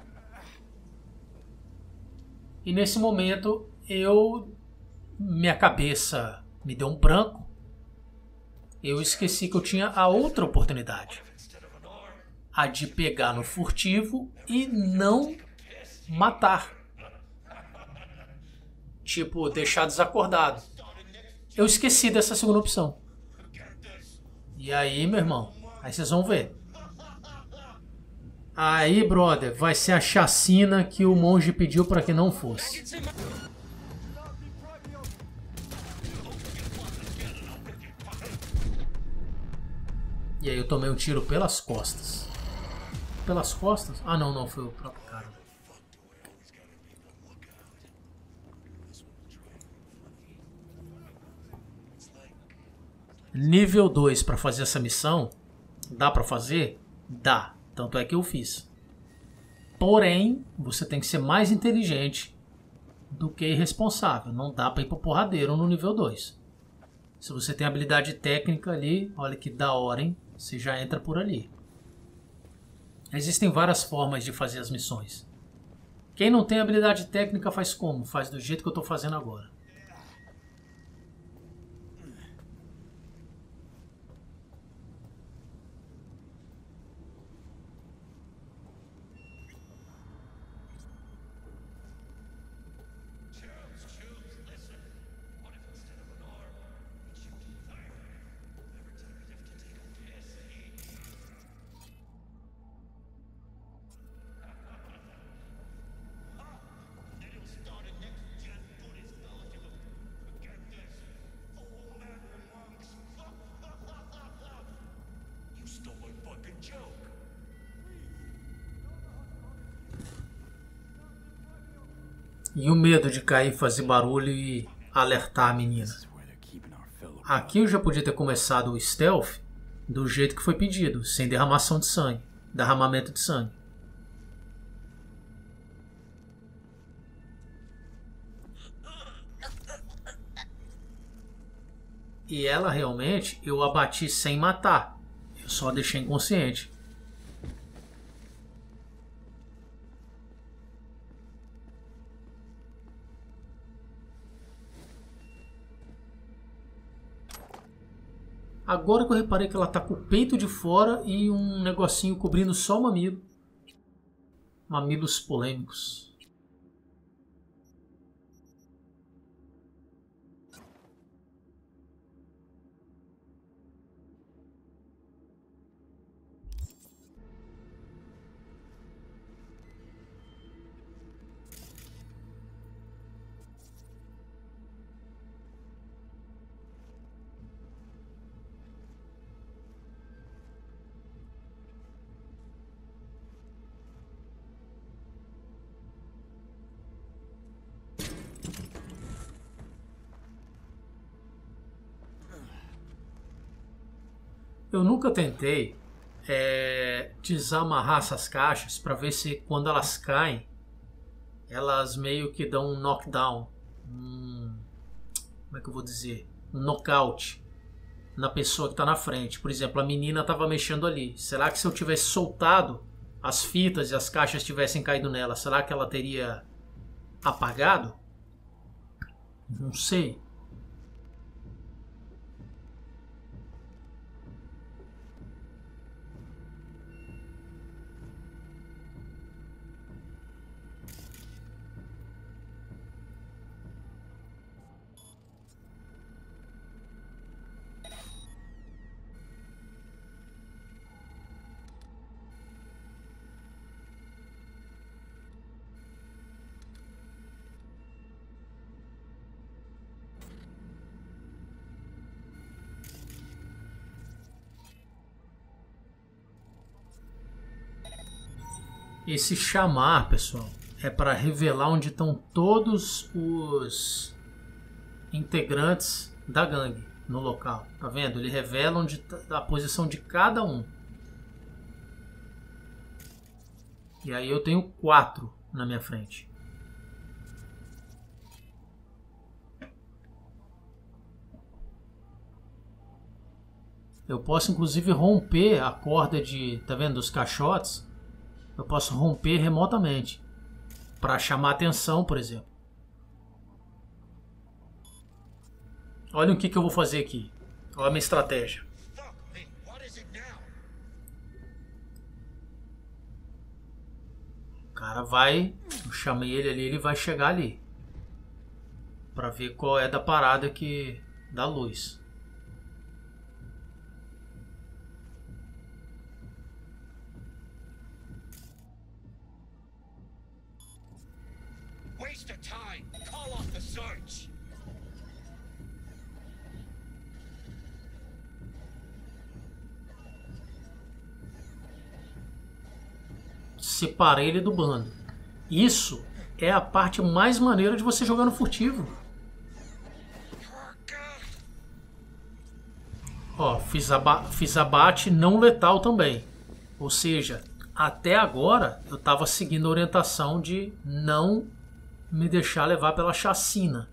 E nesse momento, minha cabeça me deu um branco. Eu esqueci que eu tinha a outra oportunidade. A de pegar no furtivo e não matar. Tipo, deixar desacordado. Eu esqueci dessa segunda opção. E aí, meu irmão, aí vocês vão ver. Aí, brother, vai ser a chacina que o monge pediu para que não fosse. E aí eu tomei um tiro pelas costas. Pelas costas? Ah, não, foi o próprio cara. Nível 2 para fazer essa missão, dá para fazer? Dá, tanto é que eu fiz. Porém, você tem que ser mais inteligente do que irresponsável. Não dá para ir pro porradeiro no nível 2. Se você tem habilidade técnica ali, olha que da hora, hein? Você já entra por ali. Existem várias formas de fazer as missões. Quem não tem habilidade técnica faz como? Faz do jeito que eu estou fazendo agora. E o medo de cair, fazer barulho e alertar a menina. Aqui eu já podia ter começado o stealth do jeito que foi pedido, sem derramação de sangue, derramamento de sangue. E ela realmente, eu a bati sem matar. Eu só deixei inconsciente. Agora que eu reparei que ela tá com o peito de fora e um negocinho cobrindo só o mamilo. Mamilos polêmicos. Eu nunca tentei desamarrar essas caixas para ver se quando elas caem, elas meio que dão um knockdown, como é que eu vou dizer? Um nocaute na pessoa que está na frente. Por exemplo, a menina estava mexendo ali. Será que se eu tivesse soltado as fitas e as caixas tivessem caído nela, será que ela teria apagado? Não sei. Esse chamar, pessoal, é para revelar onde estão todos os integrantes da gangue no local. Tá vendo? Ele revela onde tá a posição de cada um. E aí eu tenho 4 na minha frente. Eu posso inclusive romper a corda de, tá vendo, dos caixotes. Eu posso romper remotamente para chamar atenção, por exemplo. Olha o que eu vou fazer aqui. Olha a minha estratégia. O cara vai, eu chamei ele ali, ele vai chegar ali para ver qual é da parada que dá luz. Waste of time. Call off the search. Separei ele do bando. Isso é a parte mais maneira de você jogar no furtivo. Ó, fiz abate não letal também. Ou seja, até agora eu estava seguindo a orientação de não me deixar levar pela chacina.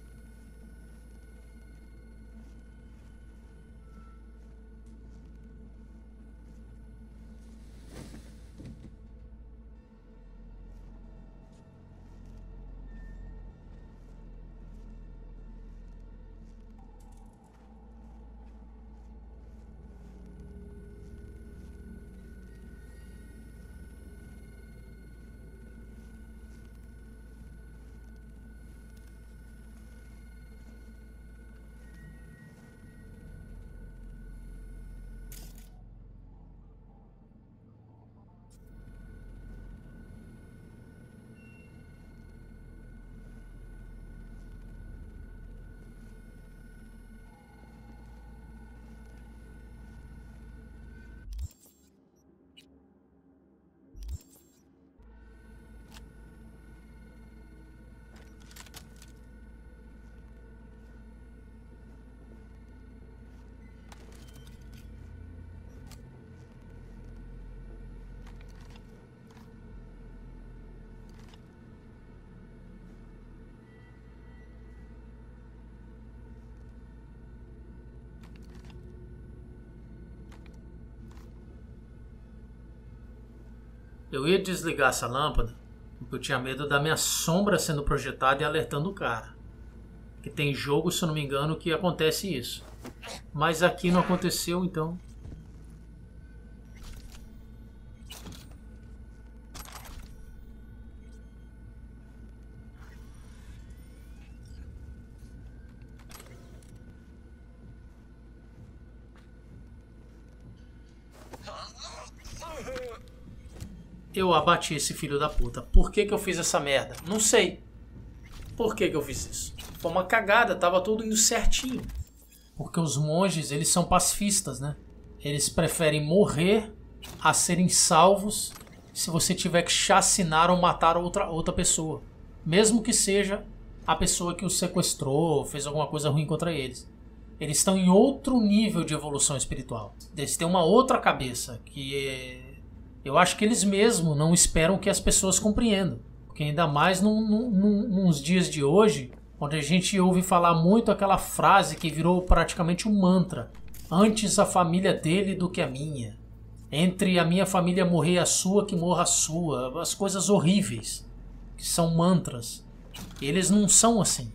Eu ia desligar essa lâmpada porque eu tinha medo da minha sombra sendo projetada e alertando o cara. Que tem jogo, se eu não me engano, que acontece isso. Mas aqui não aconteceu, então. Eu abati esse filho da puta. Por que que eu fiz essa merda? Não sei. Por que que eu fiz isso? Foi uma cagada, tava tudo indo certinho. Porque os monges, eles são pacifistas, né? Eles preferem morrer a serem salvos se você tiver que chacinar ou matar outra pessoa. Mesmo que seja a pessoa que os sequestrou, fez alguma coisa ruim contra eles. Eles estão em outro nível de evolução espiritual. Eles têm uma outra cabeça que eu acho que eles mesmos não esperam que as pessoas compreendam. Porque ainda mais nos dias de hoje, onde a gente ouve falar muito aquela frase que virou praticamente um mantra. Antes a família dele do que a minha. Entre a minha família morrer e a sua, que morra a sua. As coisas horríveis, que são mantras. Eles não são assim.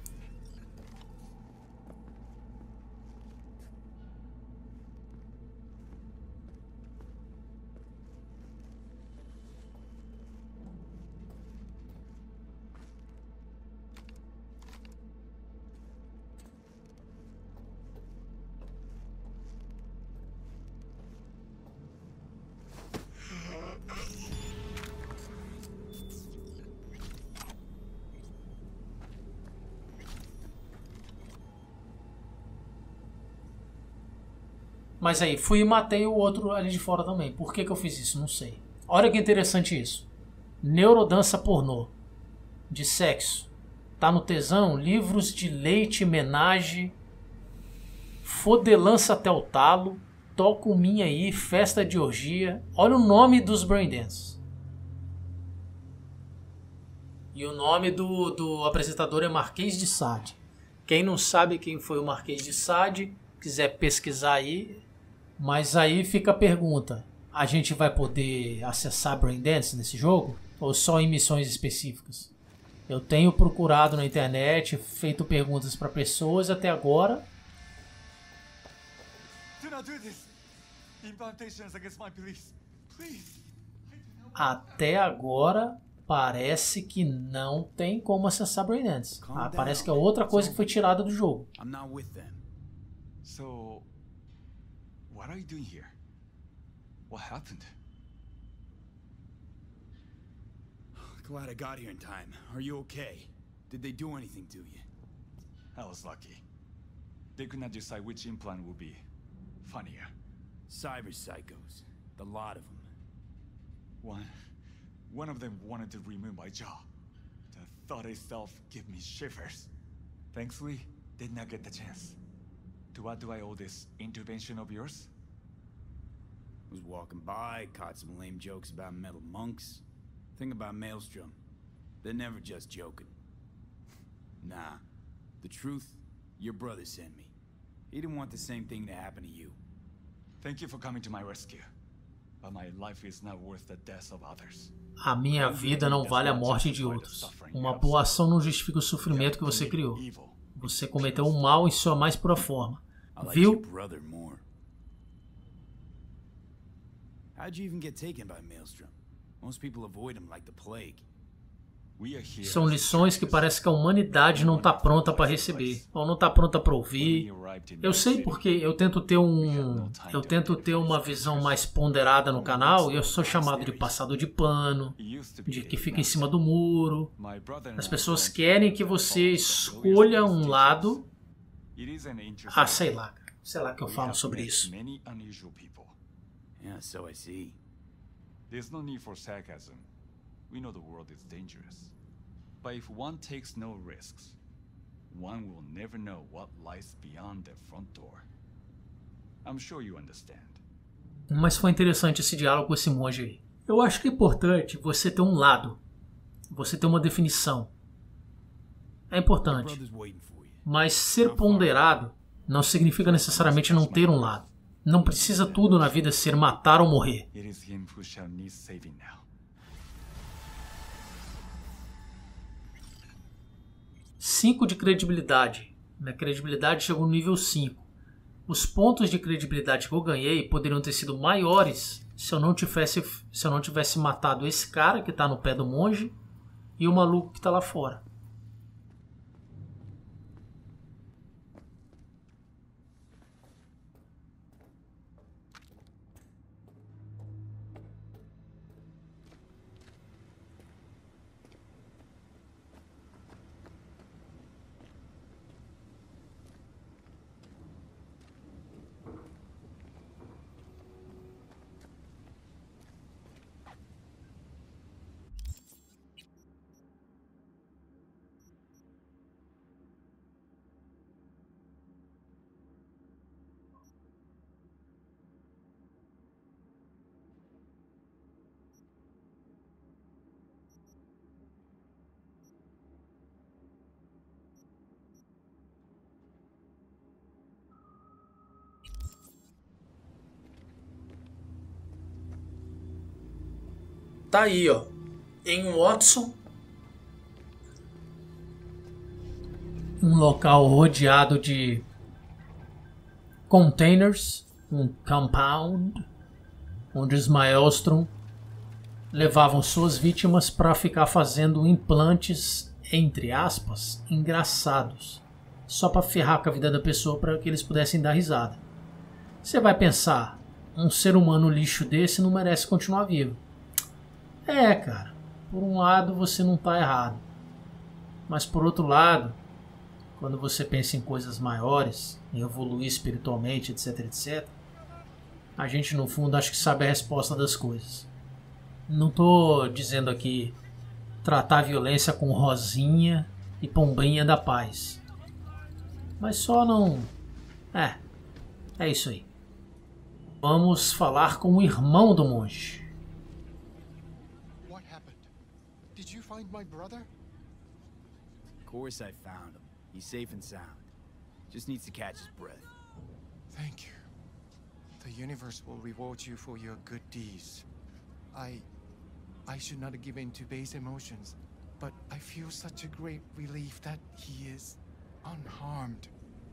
Mas aí, fui e matei o outro ali de fora também. Por que que eu fiz isso? Não sei. Olha que interessante isso. Neurodança pornô. De sexo. Tá no tesão? Livros de leite, menage. Fodelança até o talo. Toco minha aí, festa de orgia. Olha o nome dos Braindance. E o nome do apresentador é Marquês de Sade. Quem não sabe quem foi o Marquês de Sade, quiser pesquisar aí. Mas aí fica a pergunta, a gente vai poder acessar Braindance nesse jogo? Ou só em missões específicas? Eu tenho procurado na internet, feito perguntas para pessoas até agora. Até agora parece que não tem como acessar Braindance. Parece que é outra coisa que foi tirada do jogo. What are you doing here? What happened? Glad I got here in time. Are you okay? Did they do anything to you? I was lucky. They could not decide which implant would be funnier. Cyber psychos. The lot of them. One of them wanted to remove my jaw. The thought itself gave me shivers. Thankfully, did not get the chance. To what do I owe this intervention of yours? Was walking by, caught some lame jokes about metal monks. Thing about Maelstrom, they're never just joking. Nah, the truth, your brother sent me. He didn't want the same thing to happen to you. Thank you for coming to my rescue. But my life is not worth the deaths of others. A minha vida não vale a morte de outros. Uma boa ação não justifica o sofrimento que você criou. Você cometeu o mal em sua mais pura forma. Viu? How'd you even get taken by Maelstrom? Most people avoid him like the plague. São lições que parece que a humanidade não está pronta para receber, ou não está pronta para ouvir. Eu sei porque eu tento ter uma visão mais ponderada no canal e eu sou chamado de passador de pano, de que fica em cima do muro. As pessoas querem que você escolha um lado. Sei lá que eu falo sobre isso. Yeah, so I see. There's no need for sarcasm. We know the world is dangerous. But if one takes no risks, one will never know what lies beyond the front door. I'm sure you understand. Mas foi interessante esse diálogo com esse monge aí. Eu acho que é importante você ter um lado. Você ter uma definição. É importante. Mas ser ponderado não significa necessariamente não ter um lado. Não precisa tudo na vida ser matar ou morrer. 5 de credibilidade. Minha credibilidade chegou no nível 5. Os pontos de credibilidade que eu ganhei poderiam ter sido maiores se eu não tivesse matado esse cara que tá no pé do monge e o maluco que tá lá fora. Tá aí, ó, em Watson, um local rodeado de containers, um compound, onde os Maelstrom levavam suas vítimas para ficar fazendo implantes, entre aspas, engraçados, só para ferrar com a vida da pessoa para que eles pudessem dar risada. Você vai pensar, um ser humano lixo desse não merece continuar vivo. É, cara, por um lado você não tá errado, mas por outro lado, quando você pensa em coisas maiores, em evoluir espiritualmente, etc, etc, a gente no fundo acho que sabe a resposta das coisas. Não tô dizendo aqui tratar a violência com rosinha e pombinha da paz, mas só não... É isso aí. Vamos falar com o irmão do monge. Find my brother? Of course I found him. He's safe and sound. Just needs to catch his breath. Thank you. The universe will reward you for your good deeds. I should not give in to base emotions, but I feel such a great relief that he is unharmed.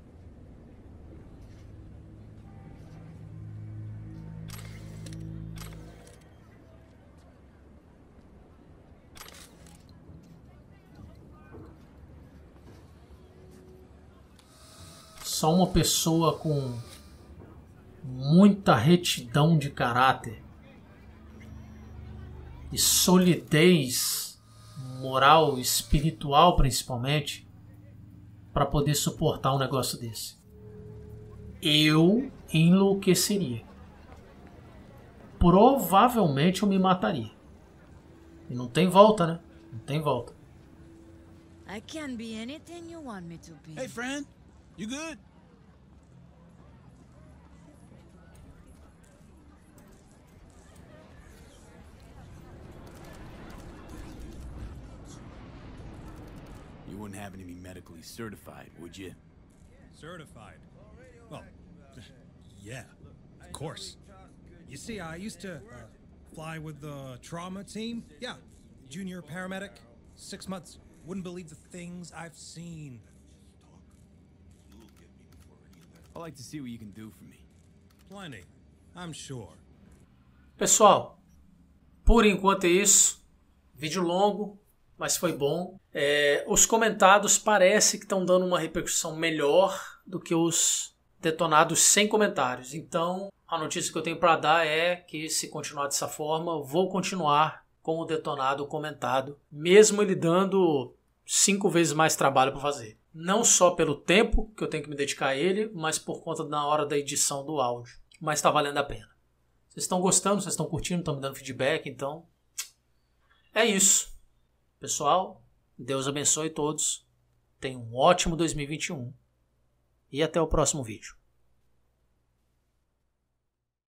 Só uma pessoa com muita retidão de caráter e solidez moral e espiritual, principalmente, para poder suportar um negócio desse. Eu enlouqueceria. Provavelmente eu me mataria. E não tem volta, né? Não tem volta. I can be anything you want me to be. Hey, friend. You good? You wouldn't happen to be medically certified, would you? Certified? Well, yeah, of course. You see, I used to fly with the trauma team. Yeah, junior paramedic, 6 months. Wouldn't believe the things I've seen. I'd like to see what you can do for me. Plenty, I'm sure. Pessoal, por enquanto é isso. Vídeo longo, mas foi bom. Os comentados parece que estão dando uma repercussão melhor do que os detonados sem comentários. Então, a notícia que eu tenho para dar é que, se continuar dessa forma, eu vou continuar com o detonado comentado, mesmo ele dando 5 vezes mais trabalho para fazer. Não só pelo tempo que eu tenho que me dedicar a ele, mas por conta da hora da edição do áudio. Mas está valendo a pena. Vocês estão gostando, vocês estão curtindo, estão me dando feedback, então é isso. Pessoal, Deus abençoe todos. Tenham um ótimo 2021 e até o próximo vídeo.